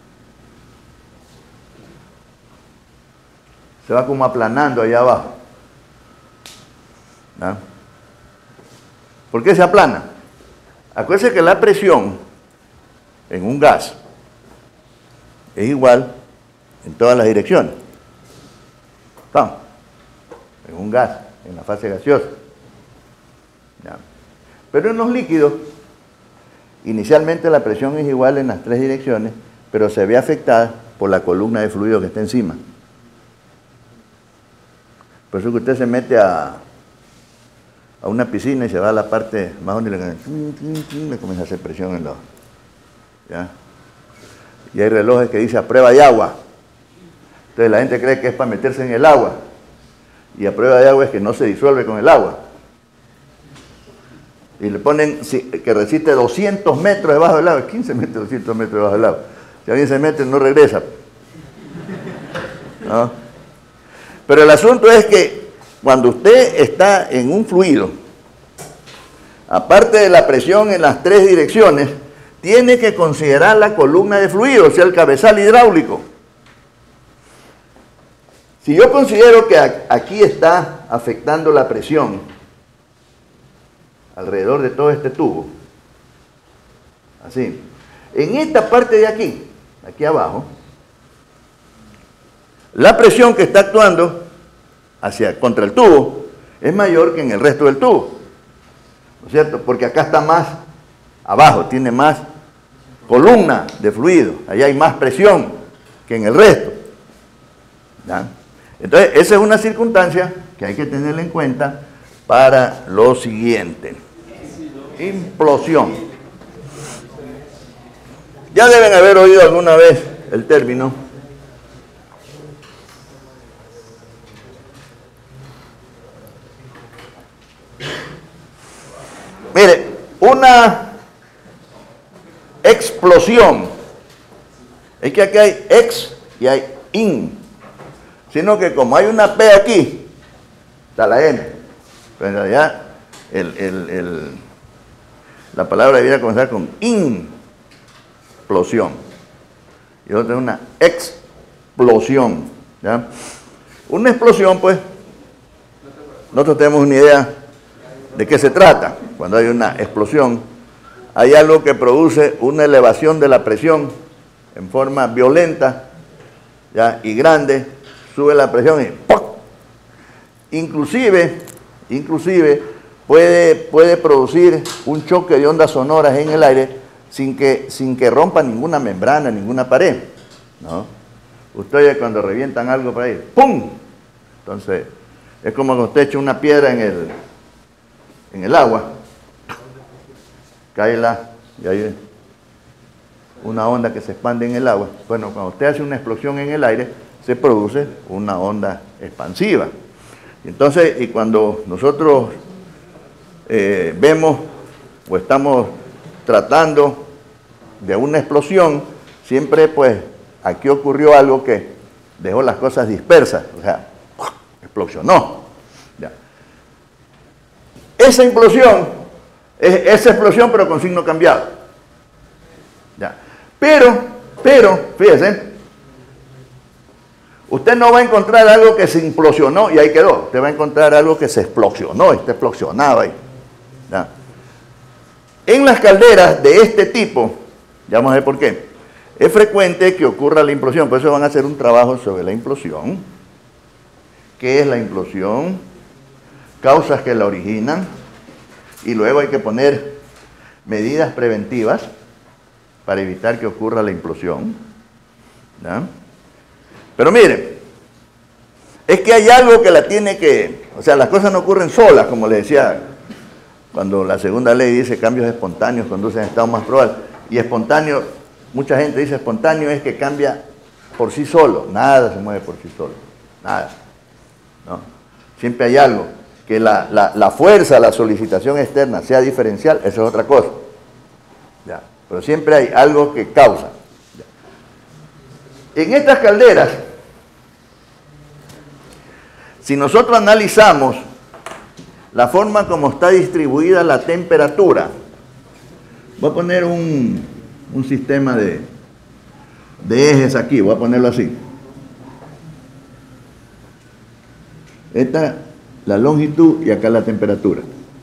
Se va como aplanando allá abajo, ¿ya? ¿Por qué se aplana? Acuérdense que la presión en un gas es igual en todas las direcciones. ¿Está? En un gas, en la fase gaseosa. ¿Ya? Pero en los líquidos, inicialmente la presión es igual en las tres direcciones, pero se ve afectada por la columna de fluido que está encima. Por eso que usted se mete a, a una piscina y se va a la parte más donde le, le comienza a hacer presión en los... ¿ya? Y hay relojes que dicen a prueba de agua. Entonces la gente cree que es para meterse en el agua. Y a prueba de agua es que no se disuelve con el agua. Y le ponen que resiste doscientos metros debajo del agua. ¿Quién se mete doscientos metros debajo del agua? Si alguien se mete, no regresa. ¿No? Pero el asunto es que cuando usted está en un fluido, aparte de la presión en las tres direcciones, tiene que considerar la columna de fluido, o sea, el cabezal hidráulico. Si yo considero que aquí está afectando la presión alrededor de todo este tubo, así, en esta parte de aquí, aquí abajo, la presión que está actuando hacia, contra el tubo es mayor que en el resto del tubo, ¿no es cierto? Porque acá está más abajo, tiene más columna de fluido, allá hay más presión que en el resto, ¿ya? Entonces, esa es una circunstancia que hay que tener en cuenta para lo siguiente. Implosión. Ya deben haber oído alguna vez el término. Mire, una explosión. Es que aquí hay ex y hay in. Sino que como hay una P aquí, está la M. Pero en realidad, el, el, el, la palabra debería comenzar con implosión. Y otra es una explosión, ¿ya? Una explosión, pues, nosotros tenemos una idea de qué se trata. Cuando hay una explosión, hay algo que produce una elevación de la presión en forma violenta, ¿ya? Y grande, sube la presión y ¡pum! Inclusive, inclusive puede, puede producir un choque de ondas sonoras en el aire sin que, sin que rompa ninguna membrana, ninguna pared, ¿no? Usted oye cuando revientan algo por ahí, ¡pum! Entonces, es como cuando usted echa una piedra en el, en el agua, cae la, y hay una onda que se expande en el agua. Bueno, cuando usted hace una explosión en el aire, se produce una onda expansiva. Entonces, y cuando nosotros eh, vemos o estamos tratando de una explosión, siempre pues aquí ocurrió algo que dejó las cosas dispersas, o sea, explosionó. Ya. Esa implosión es esa explosión pero con signo cambiado. Ya. Pero, pero, fíjese, usted no va a encontrar algo que se implosionó y ahí quedó. Usted va a encontrar algo que se explosionó, está explosionado ahí. ¿Ya? En las calderas de este tipo, ya vamos a ver por qué, es frecuente que ocurra la implosión. Por eso van a hacer un trabajo sobre la implosión. ¿Qué es la implosión? Causas que la originan. Y luego hay que poner medidas preventivas para evitar que ocurra la implosión. ¿Ya? Pero miren, es que hay algo que la tiene que, o sea, las cosas no ocurren solas, como le decía, cuando la segunda ley dice cambios espontáneos conducen a estados más probables. Y espontáneo, mucha gente dice espontáneo es que cambia por sí solo. Nada se mueve por sí solo, nada. ¿No? Siempre hay algo. Que la, la, la fuerza, la solicitación externa sea diferencial, eso es otra cosa. ¿Ya? Pero siempre hay algo que causa. ¿Ya? En estas calderas, si nosotros analizamos la forma como está distribuida la temperatura, voy a poner un, un sistema de, de ejes aquí, voy a ponerlo así. Esta la longitud y acá la temperatura.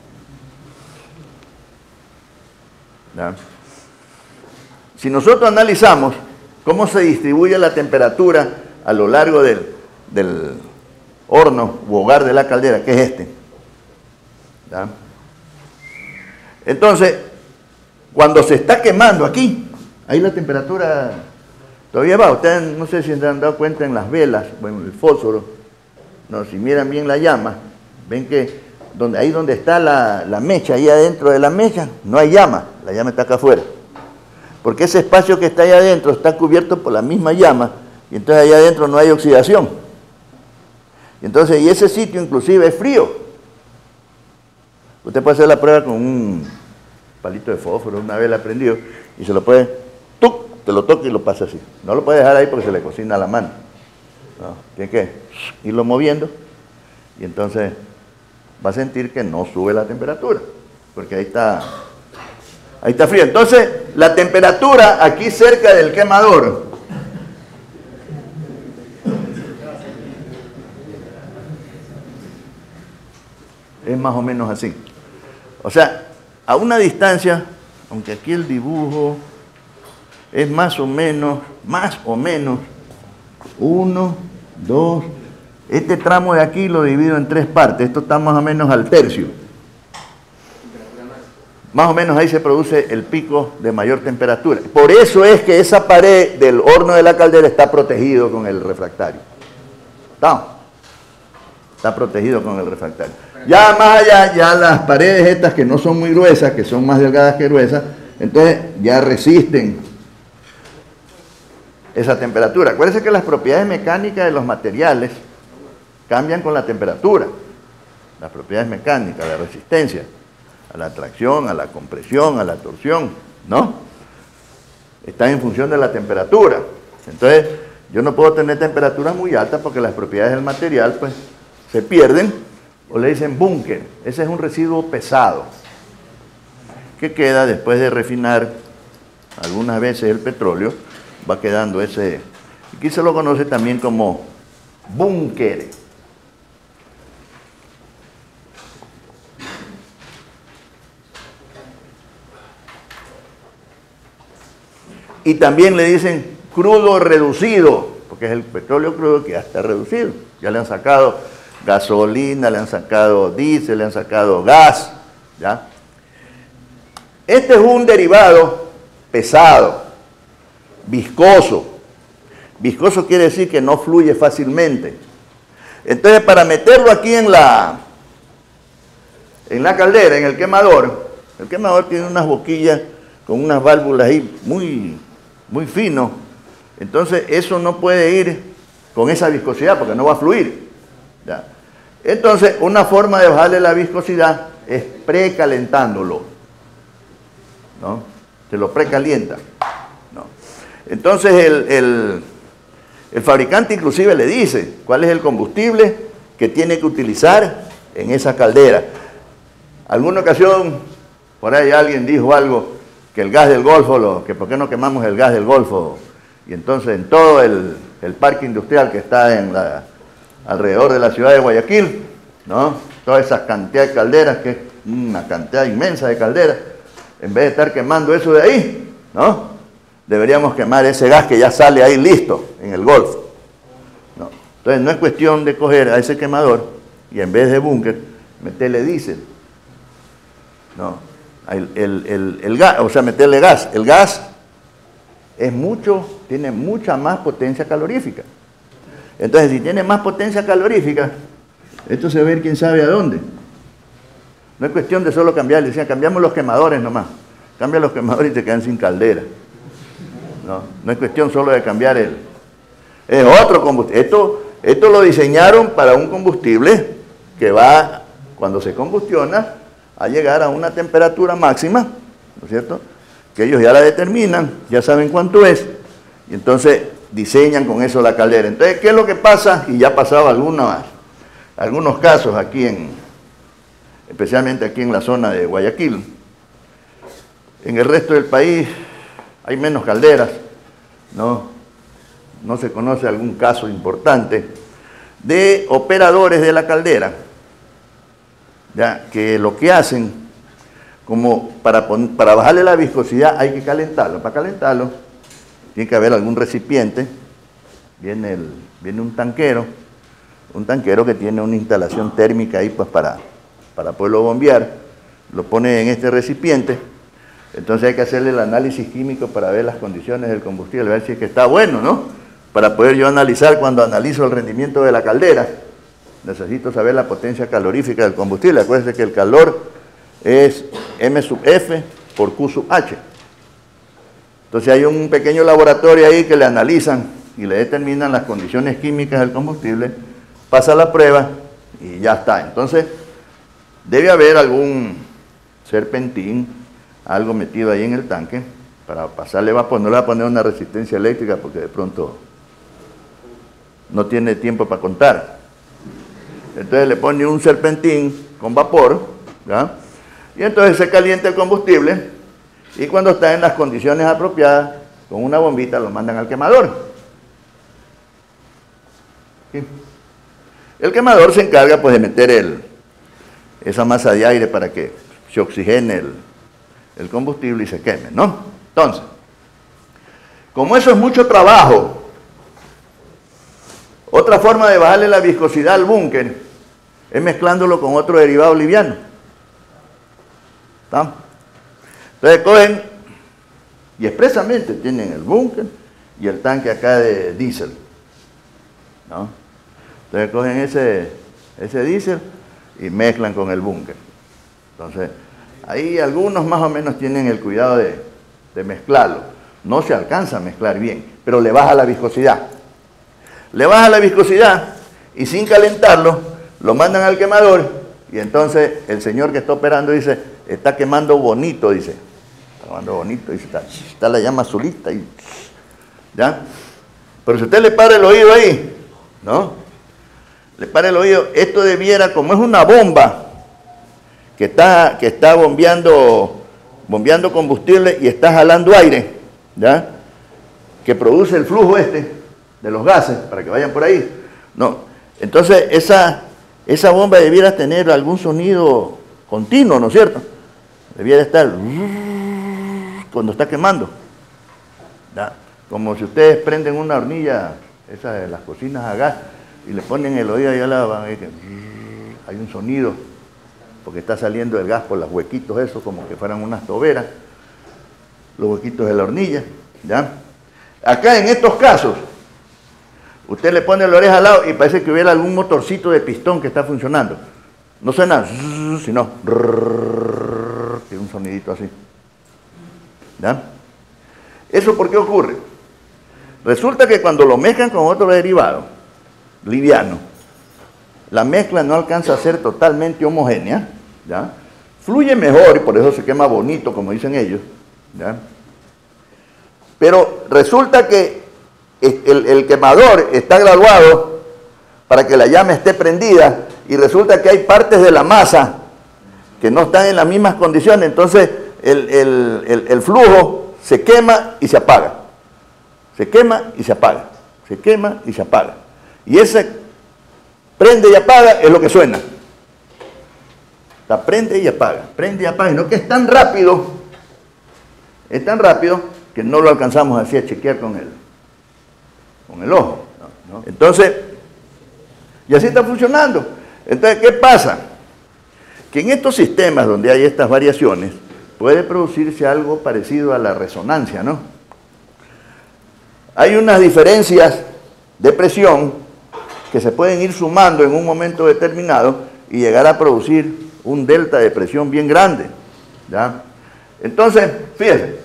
¿Ya? Si nosotros analizamos cómo se distribuye la temperatura a lo largo del, del horno u hogar de la caldera, que es este. ¿Ya? Entonces, cuando se está quemando aquí, ahí la temperatura todavía va. Ustedes no sé si se han dado cuenta en las velas, bueno, el fósforo, no, si miran bien la llama, ven que donde, ahí donde está la, la mecha, ahí adentro de la mecha, no hay llama, la llama está acá afuera. Porque ese espacio que está ahí adentro está cubierto por la misma llama, y entonces ahí adentro no hay oxidación. Y entonces, y ese sitio inclusive es frío. Usted puede hacer la prueba con un palito de fósforo, una vela prendido, y se lo puede, ¡tuc!, te lo toca y lo pasa así. No lo puede dejar ahí porque se le cocina la mano. No, tiene que irlo moviendo, y entonces va a sentir que no sube la temperatura, porque ahí está, ahí está frío. Entonces, la temperatura aquí cerca del quemador es más o menos así. O sea, a una distancia, aunque aquí el dibujo es más o menos, más o menos, uno, dos, este tramo de aquí lo divido en tres partes, esto está más o menos al tercio. Más o menos ahí se produce el pico de mayor temperatura. Por eso es que esa pared del horno de la caldera está protegido con el refractario. ¿Está? Está protegido con el refractario. Ya más allá, ya las paredes estas que no son muy gruesas, que son más delgadas que gruesas, entonces ya resisten esa temperatura. Acuérdense que las propiedades mecánicas de los materiales cambian con la temperatura. Las propiedades mecánicas, la resistencia a la tracción, a la compresión, a la torsión, ¿no? Están en función de la temperatura. Entonces, yo no puedo tener temperaturas muy altas porque las propiedades del material, pues, se pierden, o le dicen búnker. Ese es un residuo pesado que queda después de refinar algunas veces el petróleo, va quedando ese, aquí se lo conoce también como búnker. Y también le dicen crudo reducido, porque es el petróleo crudo que ya está reducido. Ya le han sacado gasolina, le han sacado diésel, le han sacado gas, ¿ya? Este es un derivado pesado, viscoso. Viscoso quiere decir que no fluye fácilmente. Entonces, para meterlo aquí en la, en la caldera, en el quemador, el quemador tiene unas boquillas con unas válvulas ahí muy, muy fino. Entonces, eso no puede ir con esa viscosidad porque no va a fluir, ¿ya? Entonces, una forma de bajarle la viscosidad es precalentándolo, ¿no? Se lo precalienta, ¿no? Entonces, el, el, el fabricante inclusive le dice cuál es el combustible que tiene que utilizar en esa caldera. Alguna ocasión, por ahí alguien dijo algo, que el gas del Golfo, lo, que por qué no quemamos el gas del Golfo, y entonces en todo el, el parque industrial que está en la, alrededor de la ciudad de Guayaquil, ¿no? Toda esa cantidad de calderas, que es una cantidad inmensa de calderas, en vez de estar quemando eso de ahí, ¿no? Deberíamos quemar ese gas que ya sale ahí listo en el Golfo, ¿no? Entonces no es cuestión de coger a ese quemador y en vez de búnker, meterle diésel, ¿no? El, el, el, el gas, o sea, meterle gas. El gas es mucho, tiene mucha más potencia calorífica. Entonces, si tiene más potencia calorífica, esto se va a ir quién sabe a dónde. No es cuestión de solo cambiar, le decían, cambiamos los quemadores nomás. Cambia los quemadores y te quedan sin caldera. No, no es cuestión solo de cambiar el... Es otro combustible. Esto, esto lo diseñaron para un combustible que va, cuando se combustiona, a llegar a una temperatura máxima, ¿no es cierto?, que ellos ya la determinan, ya saben cuánto es, y entonces diseñan con eso la caldera. Entonces, ¿qué es lo que pasa? Y ya ha pasado algunos, algunos casos aquí, en, especialmente aquí en la zona de Guayaquil. En el resto del país hay menos calderas, ¿no? No se conoce algún caso importante de operadores de la caldera, ya que lo que hacen, como para, para bajarle la viscosidad hay que calentarlo. Para calentarlo tiene que haber algún recipiente, viene, el, viene un tanquero, un tanquero que tiene una instalación térmica ahí pues para, para poderlo bombear, lo pone en este recipiente, entonces hay que hacerle el análisis químico para ver las condiciones del combustible, ver si es que está bueno, ¿no? Para poder yo analizar, cuando analizo el rendimiento de la caldera, necesito saber la potencia calorífica del combustible. Acuérdense que el calor es M sub F por Q sub H. Entonces hay un pequeño laboratorio ahí que le analizan y le determinan las condiciones químicas del combustible, pasa la prueba y ya está. Entonces debe haber algún serpentín, algo metido ahí en el tanque para pasarle vapor. No le va a poner una resistencia eléctrica porque de pronto no tiene tiempo para contar. Entonces le pone un serpentín con vapor, ¿ya? Y entonces se calienta el combustible y cuando está en las condiciones apropiadas, con una bombita lo mandan al quemador. ¿Sí? El quemador se encarga pues de meter el, esa masa de aire para que se oxigene el, el combustible y se queme, ¿no? Entonces, como eso es mucho trabajo, otra forma de bajarle la viscosidad al búnker es mezclándolo con otro derivado liviano. ¿Está? Entonces cogen y expresamente tienen el búnker y el tanque acá de diésel, ¿no? Entonces cogen ese, ese diésel y mezclan con el búnker. Entonces, ahí algunos más o menos tienen el cuidado de, de mezclarlo. No se alcanza a mezclar bien, pero le baja la viscosidad. Le baja la viscosidad y sin calentarlo, lo mandan al quemador y entonces el señor que está operando dice, está quemando bonito, dice. Está quemando bonito, dice, está, está la llama azulita y, ¿ya? Pero si usted le para el oído ahí, ¿no? Le para el oído, esto debiera, como es una bomba que está, que está bombeando, bombeando combustible y está jalando aire, ¿ya? Que produce el flujo este de los gases para que vayan por ahí. No. Entonces, esa, esa bomba debiera tener algún sonido continuo, ¿no es cierto? Debiera estar cuando está quemando. ¿Ya? Como si ustedes prenden una hornilla, esa de las cocinas a gas, y le ponen el oído y ya la van a ver que hay un sonido, porque está saliendo el gas por los huequitos esos, como que fueran unas toberas, los huequitos de la hornilla, ¿ya? Acá en estos casos, usted le pone la oreja al lado y parece que hubiera algún motorcito de pistón que está funcionando. No suena, sino tiene un sonidito así. ¿Ya? ¿Eso por qué ocurre? Resulta que cuando lo mezclan con otro derivado, liviano, la mezcla no alcanza a ser totalmente homogénea, ¿ya? Fluye mejor y por eso se quema bonito, como dicen ellos, ¿ya? Pero resulta que el, el quemador está graduado para que la llama esté prendida y resulta que hay partes de la masa que no están en las mismas condiciones, entonces el, el, el, el flujo se quema y se apaga, se quema y se apaga, se quema y se apaga. Y ese prende y apaga es lo que suena. O sea, prende y apaga, prende y apaga, y no que es tan rápido, es tan rápido que no lo alcanzamos así a chequear con el, con el ojo. ¿No? ¿No? Entonces, y así está funcionando. Entonces, ¿qué pasa? Que en estos sistemas donde hay estas variaciones, puede producirse algo parecido a la resonancia, ¿no? Hay unas diferencias de presión que se pueden ir sumando en un momento determinado y llegar a producir un delta de presión bien grande, ¿ya? Entonces, fíjense,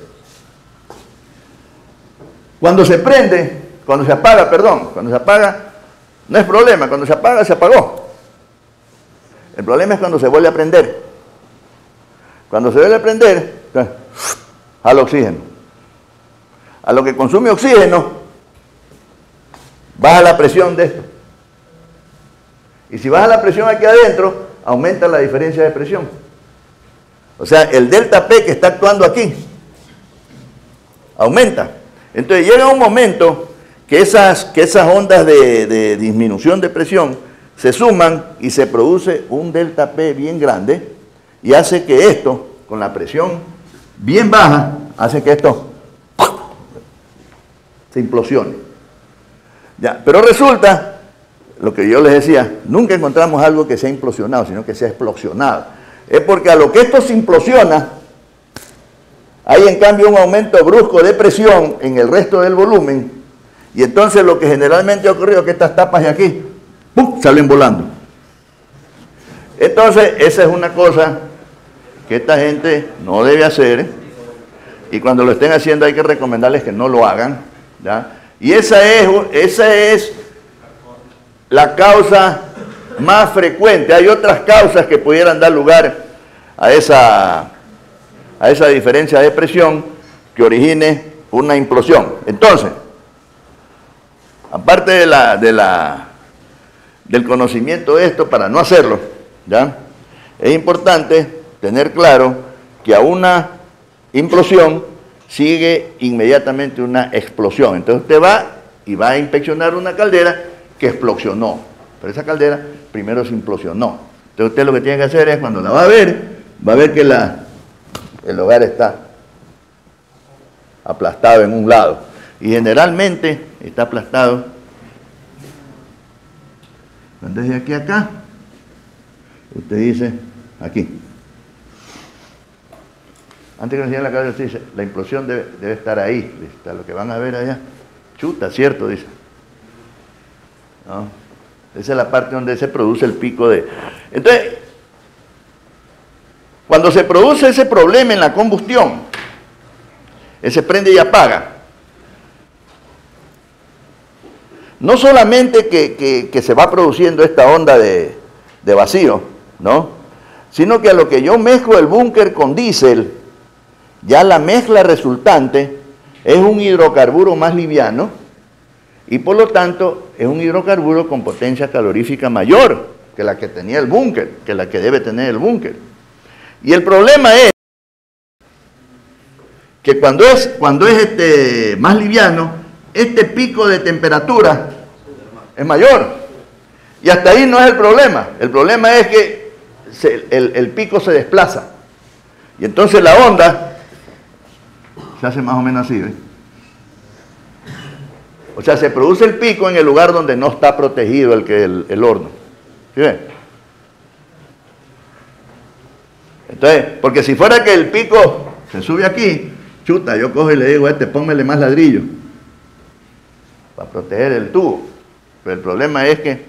cuando se prende, cuando se apaga, perdón, cuando se apaga, no es problema, cuando se apaga, se apagó. El problema es cuando se vuelve a prender. Cuando se vuelve a prender, jala oxígeno. A lo que consume oxígeno, baja la presión de esto. Y si baja la presión aquí adentro, aumenta la diferencia de presión. O sea, el delta P que está actuando aquí, aumenta. Entonces llega un momento que esas, que esas ondas de, de disminución de presión se suman y se produce un delta P bien grande y hace que esto, con la presión bien baja, hace que esto se implosione. Ya, pero resulta, lo que yo les decía, nunca encontramos algo que sea implosionado, sino que sea explosionado. Es porque a lo que esto se implosiona, hay en cambio un aumento brusco de presión en el resto del volumen, y entonces lo que generalmente ha ocurrido es que estas tapas de aquí, ¡pum!, salen volando. Entonces, esa es una cosa que esta gente no debe hacer, y cuando lo estén haciendo hay que recomendarles que no lo hagan, ¿ya? Y esa es, esa es la causa más frecuente. Hay otras causas que pudieran dar lugar a esa, a esa diferencia de presión que origine una implosión. Entonces, aparte de la, de la, del conocimiento de esto, para no hacerlo, ¿ya?, es importante tener claro que a una implosión sigue inmediatamente una explosión. Entonces usted va y va a inspeccionar una caldera que explosionó, pero esa caldera primero se implosionó. Entonces usted lo que tiene que hacer es, cuando la va a ver, va a ver que la, el hogar está aplastado en un lado, y generalmente está aplastado desde aquí a acá. Usted dice aquí, antes que nos enseñen la cabeza, usted dice, la implosión debe, debe estar ahí, está lo que van a ver allá, chuta, cierto, dice, ¿no? Esa es la parte donde se produce el pico de... Entonces, cuando se produce ese problema en la combustión, ese prende y apaga, no solamente que, que, que se va produciendo esta onda de, de vacío, ¿no?, sino que a lo que yo mezclo el búnker con diésel, ya la mezcla resultante es un hidrocarburo más liviano y por lo tanto es un hidrocarburo con potencia calorífica mayor que la que tenía el búnker, que la que debe tener el búnker. Y el problema es que cuando es, cuando es este, más liviano, este pico de temperatura es mayor. Y hasta ahí no es el problema. El problema es que se, el, el pico se desplaza. Y entonces la onda se hace más o menos así, ¿ves? O sea, se produce el pico en el lugar donde no está protegido el, el, el horno. ¿Sí ves? Entonces, porque si fuera que el pico se sube aquí, chuta, yo cojo y le digo a este, póngale más ladrillo para proteger el tubo. Pero el problema es que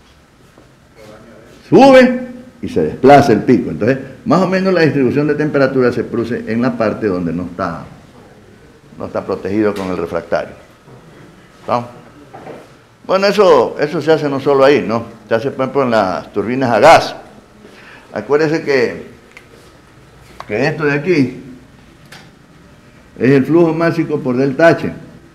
sube y se desplaza el pico. Entonces, más o menos la distribución de temperatura se produce en la parte donde no está, no está protegido con el refractario. ¿No? Bueno, eso, eso se hace no solo ahí, ¿no? Se hace, por ejemplo, en las turbinas a gas. Acuérdense que, que esto de aquí es el flujo máximo por delta H.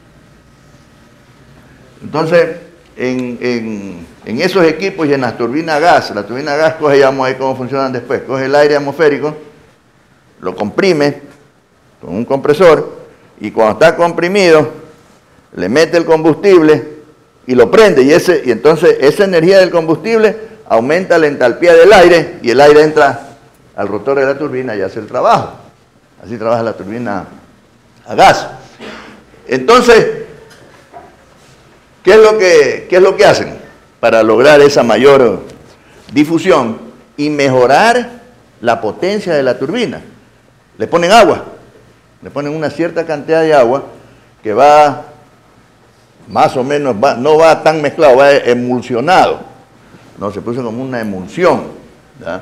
Entonces, en, en, en esos equipos y en las turbinas a gas, la turbina a gas coge, ya vamos a ver cómo funcionan después, coge el aire atmosférico, lo comprime con un compresor y cuando está comprimido, le mete el combustible y lo prende y, ese, y entonces esa energía del combustible aumenta la entalpía del aire y el aire entra al rotor de la turbina y hace el trabajo. Así trabaja la turbina a gas. Entonces, ¿qué es lo que, qué es lo que hacen para lograr esa mayor difusión y mejorar la potencia de la turbina? Le ponen agua, le ponen una cierta cantidad de agua que va más o menos, va, no va tan mezclado, va emulsionado. No, se puso como una emulsión. ¿Ya?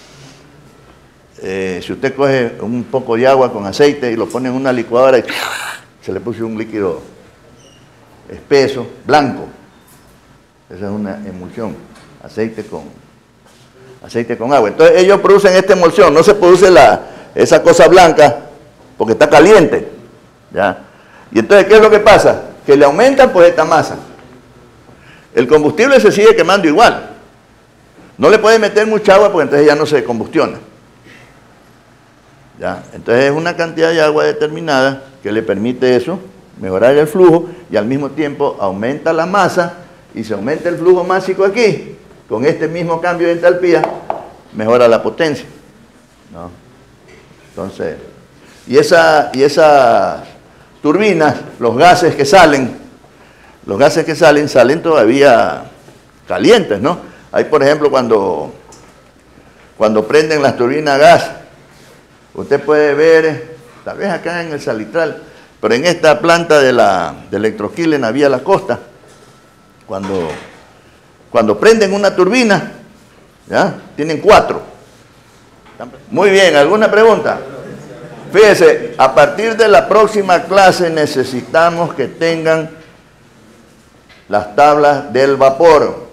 Eh, si usted coge un poco de agua con aceite y lo pone en una licuadora y se le puso un líquido espeso, blanco. Esa es una emulsión, aceite con, aceite con agua. Entonces ellos producen esta emulsión, no se produce la, esa cosa blanca porque está caliente. ¿Ya? Y entonces, ¿qué es lo que pasa? Que le aumentan pues esta masa. El combustible se sigue quemando igual. No le puede meter mucha agua porque entonces ya no se combustiona. ¿Ya? Entonces es una cantidad de agua determinada que le permite eso, mejorar el flujo y al mismo tiempo aumenta la masa y se aumenta el flujo másico aquí. Con este mismo cambio de entalpía mejora la potencia. ¿No? Entonces, y esa, y esa turbinas, los gases que salen, los gases que salen, salen todavía calientes, ¿no? Hay, por ejemplo, cuando, cuando prenden las turbinas a gas, usted puede ver, tal vez acá en el Salitral, pero en esta planta de la de Electroquil en la Vía La Costa, cuando, cuando prenden una turbina, ¿ya? Tienen cuatro. Muy bien, ¿alguna pregunta? Fíjese, a partir de la próxima clase necesitamos que tengan las tablas del vapor.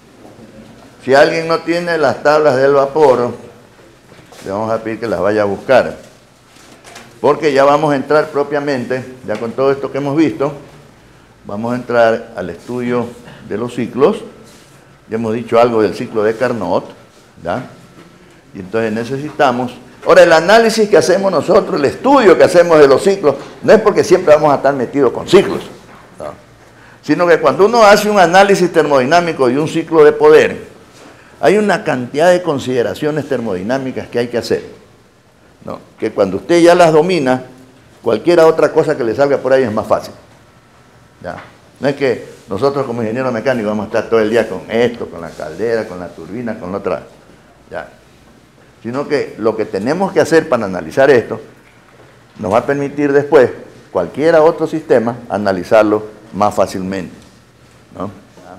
Si alguien no tiene las tablas del vapor, le vamos a pedir que las vaya a buscar. Porque ya vamos a entrar propiamente, ya con todo esto que hemos visto, vamos a entrar al estudio de los ciclos. Ya hemos dicho algo del ciclo de Carnot, ¿ya? Y entonces necesitamos... Ahora, el análisis que hacemos nosotros, el estudio que hacemos de los ciclos, no es porque siempre vamos a estar metidos con ciclos, ¿no? Sino que cuando uno hace un análisis termodinámico de un ciclo de poder, hay una cantidad de consideraciones termodinámicas que hay que hacer, ¿no? Que cuando usted ya las domina, cualquier otra cosa que le salga por ahí es más fácil. ¿Ya? No es que nosotros como ingenieros mecánicos vamos a estar todo el día con esto, con la caldera, con la turbina, con la otra, ¿ya? Sino que lo que tenemos que hacer para analizar esto nos va a permitir después, cualquier otro sistema, analizarlo más fácilmente, ¿no?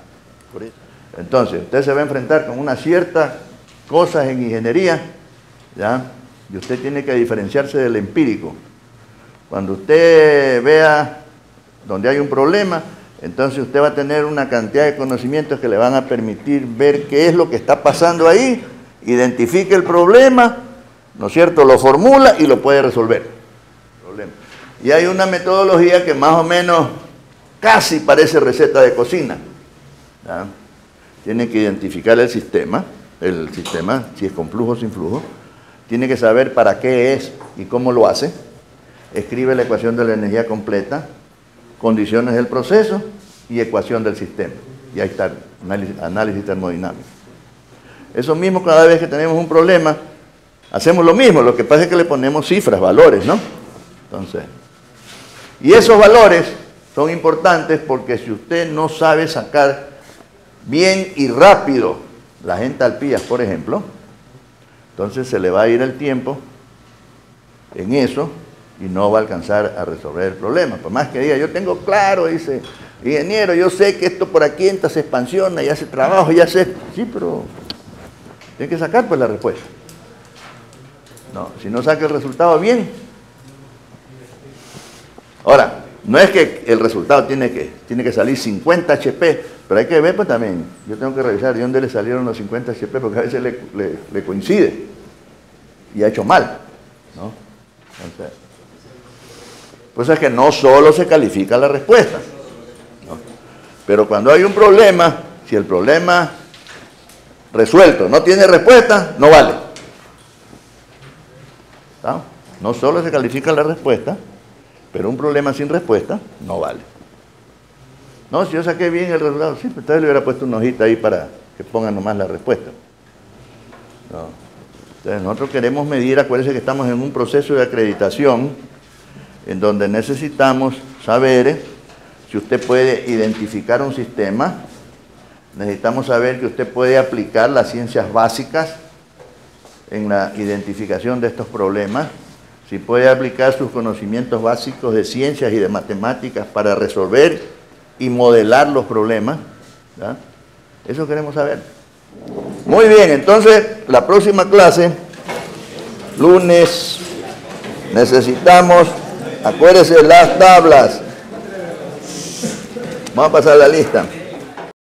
Entonces, usted se va a enfrentar con unas ciertas cosas en ingeniería, ¿ya? Y usted tiene que diferenciarse del empírico. Cuando usted vea donde hay un problema, entonces usted va a tener una cantidad de conocimientos que le van a permitir ver qué es lo que está pasando ahí, identifique el problema, ¿no es cierto?, lo formula y lo puede resolver. Y hay una metodología que más o menos casi parece receta de cocina, ¿ya? Tiene que identificar el sistema, el sistema, si es con flujo o sin flujo, tiene que saber para qué es y cómo lo hace, escribe la ecuación de la energía completa, condiciones del proceso y ecuación del sistema. Y ahí está análisis, análisis termodinámico. Eso mismo, cada vez que tenemos un problema, hacemos lo mismo, lo que pasa es que le ponemos cifras, valores, ¿no? Entonces, y esos valores son importantes porque si usted no sabe sacar bien y rápido las entalpías, por ejemplo, entonces se le va a ir el tiempo en eso y no va a alcanzar a resolver el problema. Por más que diga, yo tengo claro, dice, ingeniero, yo sé que esto por aquí entra, se expansiona, ya hace trabajo, ya sé. Sí, pero tiene que sacar pues la respuesta. No, si no saca el resultado bien. Ahora, no es que el resultado tiene que, tiene que salir cincuenta H P, pero hay que ver pues también, yo tengo que revisar de dónde le salieron los cincuenta H P, porque a veces le, le, le coincide y ha hecho mal, ¿no? Entonces, pues es que no solo se califica la respuesta, ¿no? Pero cuando hay un problema, si el problema resuelto no tiene respuesta, no vale, ¿no? No solo se califica la respuesta, pero un problema sin respuesta no vale. No, si yo saqué bien el resultado, sí, pues entonces le hubiera puesto una hojita ahí para que pongan nomás la respuesta. No. Entonces nosotros queremos medir, acuérdense que estamos en un proceso de acreditación en donde necesitamos saber si usted puede identificar un sistema, necesitamos saber que usted puede aplicar las ciencias básicas en la identificación de estos problemas, si puede aplicar sus conocimientos básicos de ciencias y de matemáticas para resolver y modelar los problemas, ¿ya? Eso queremos saber. Muy bien, entonces la próxima clase, lunes, necesitamos, acuérdense, las tablas. Vamos a pasar la lista.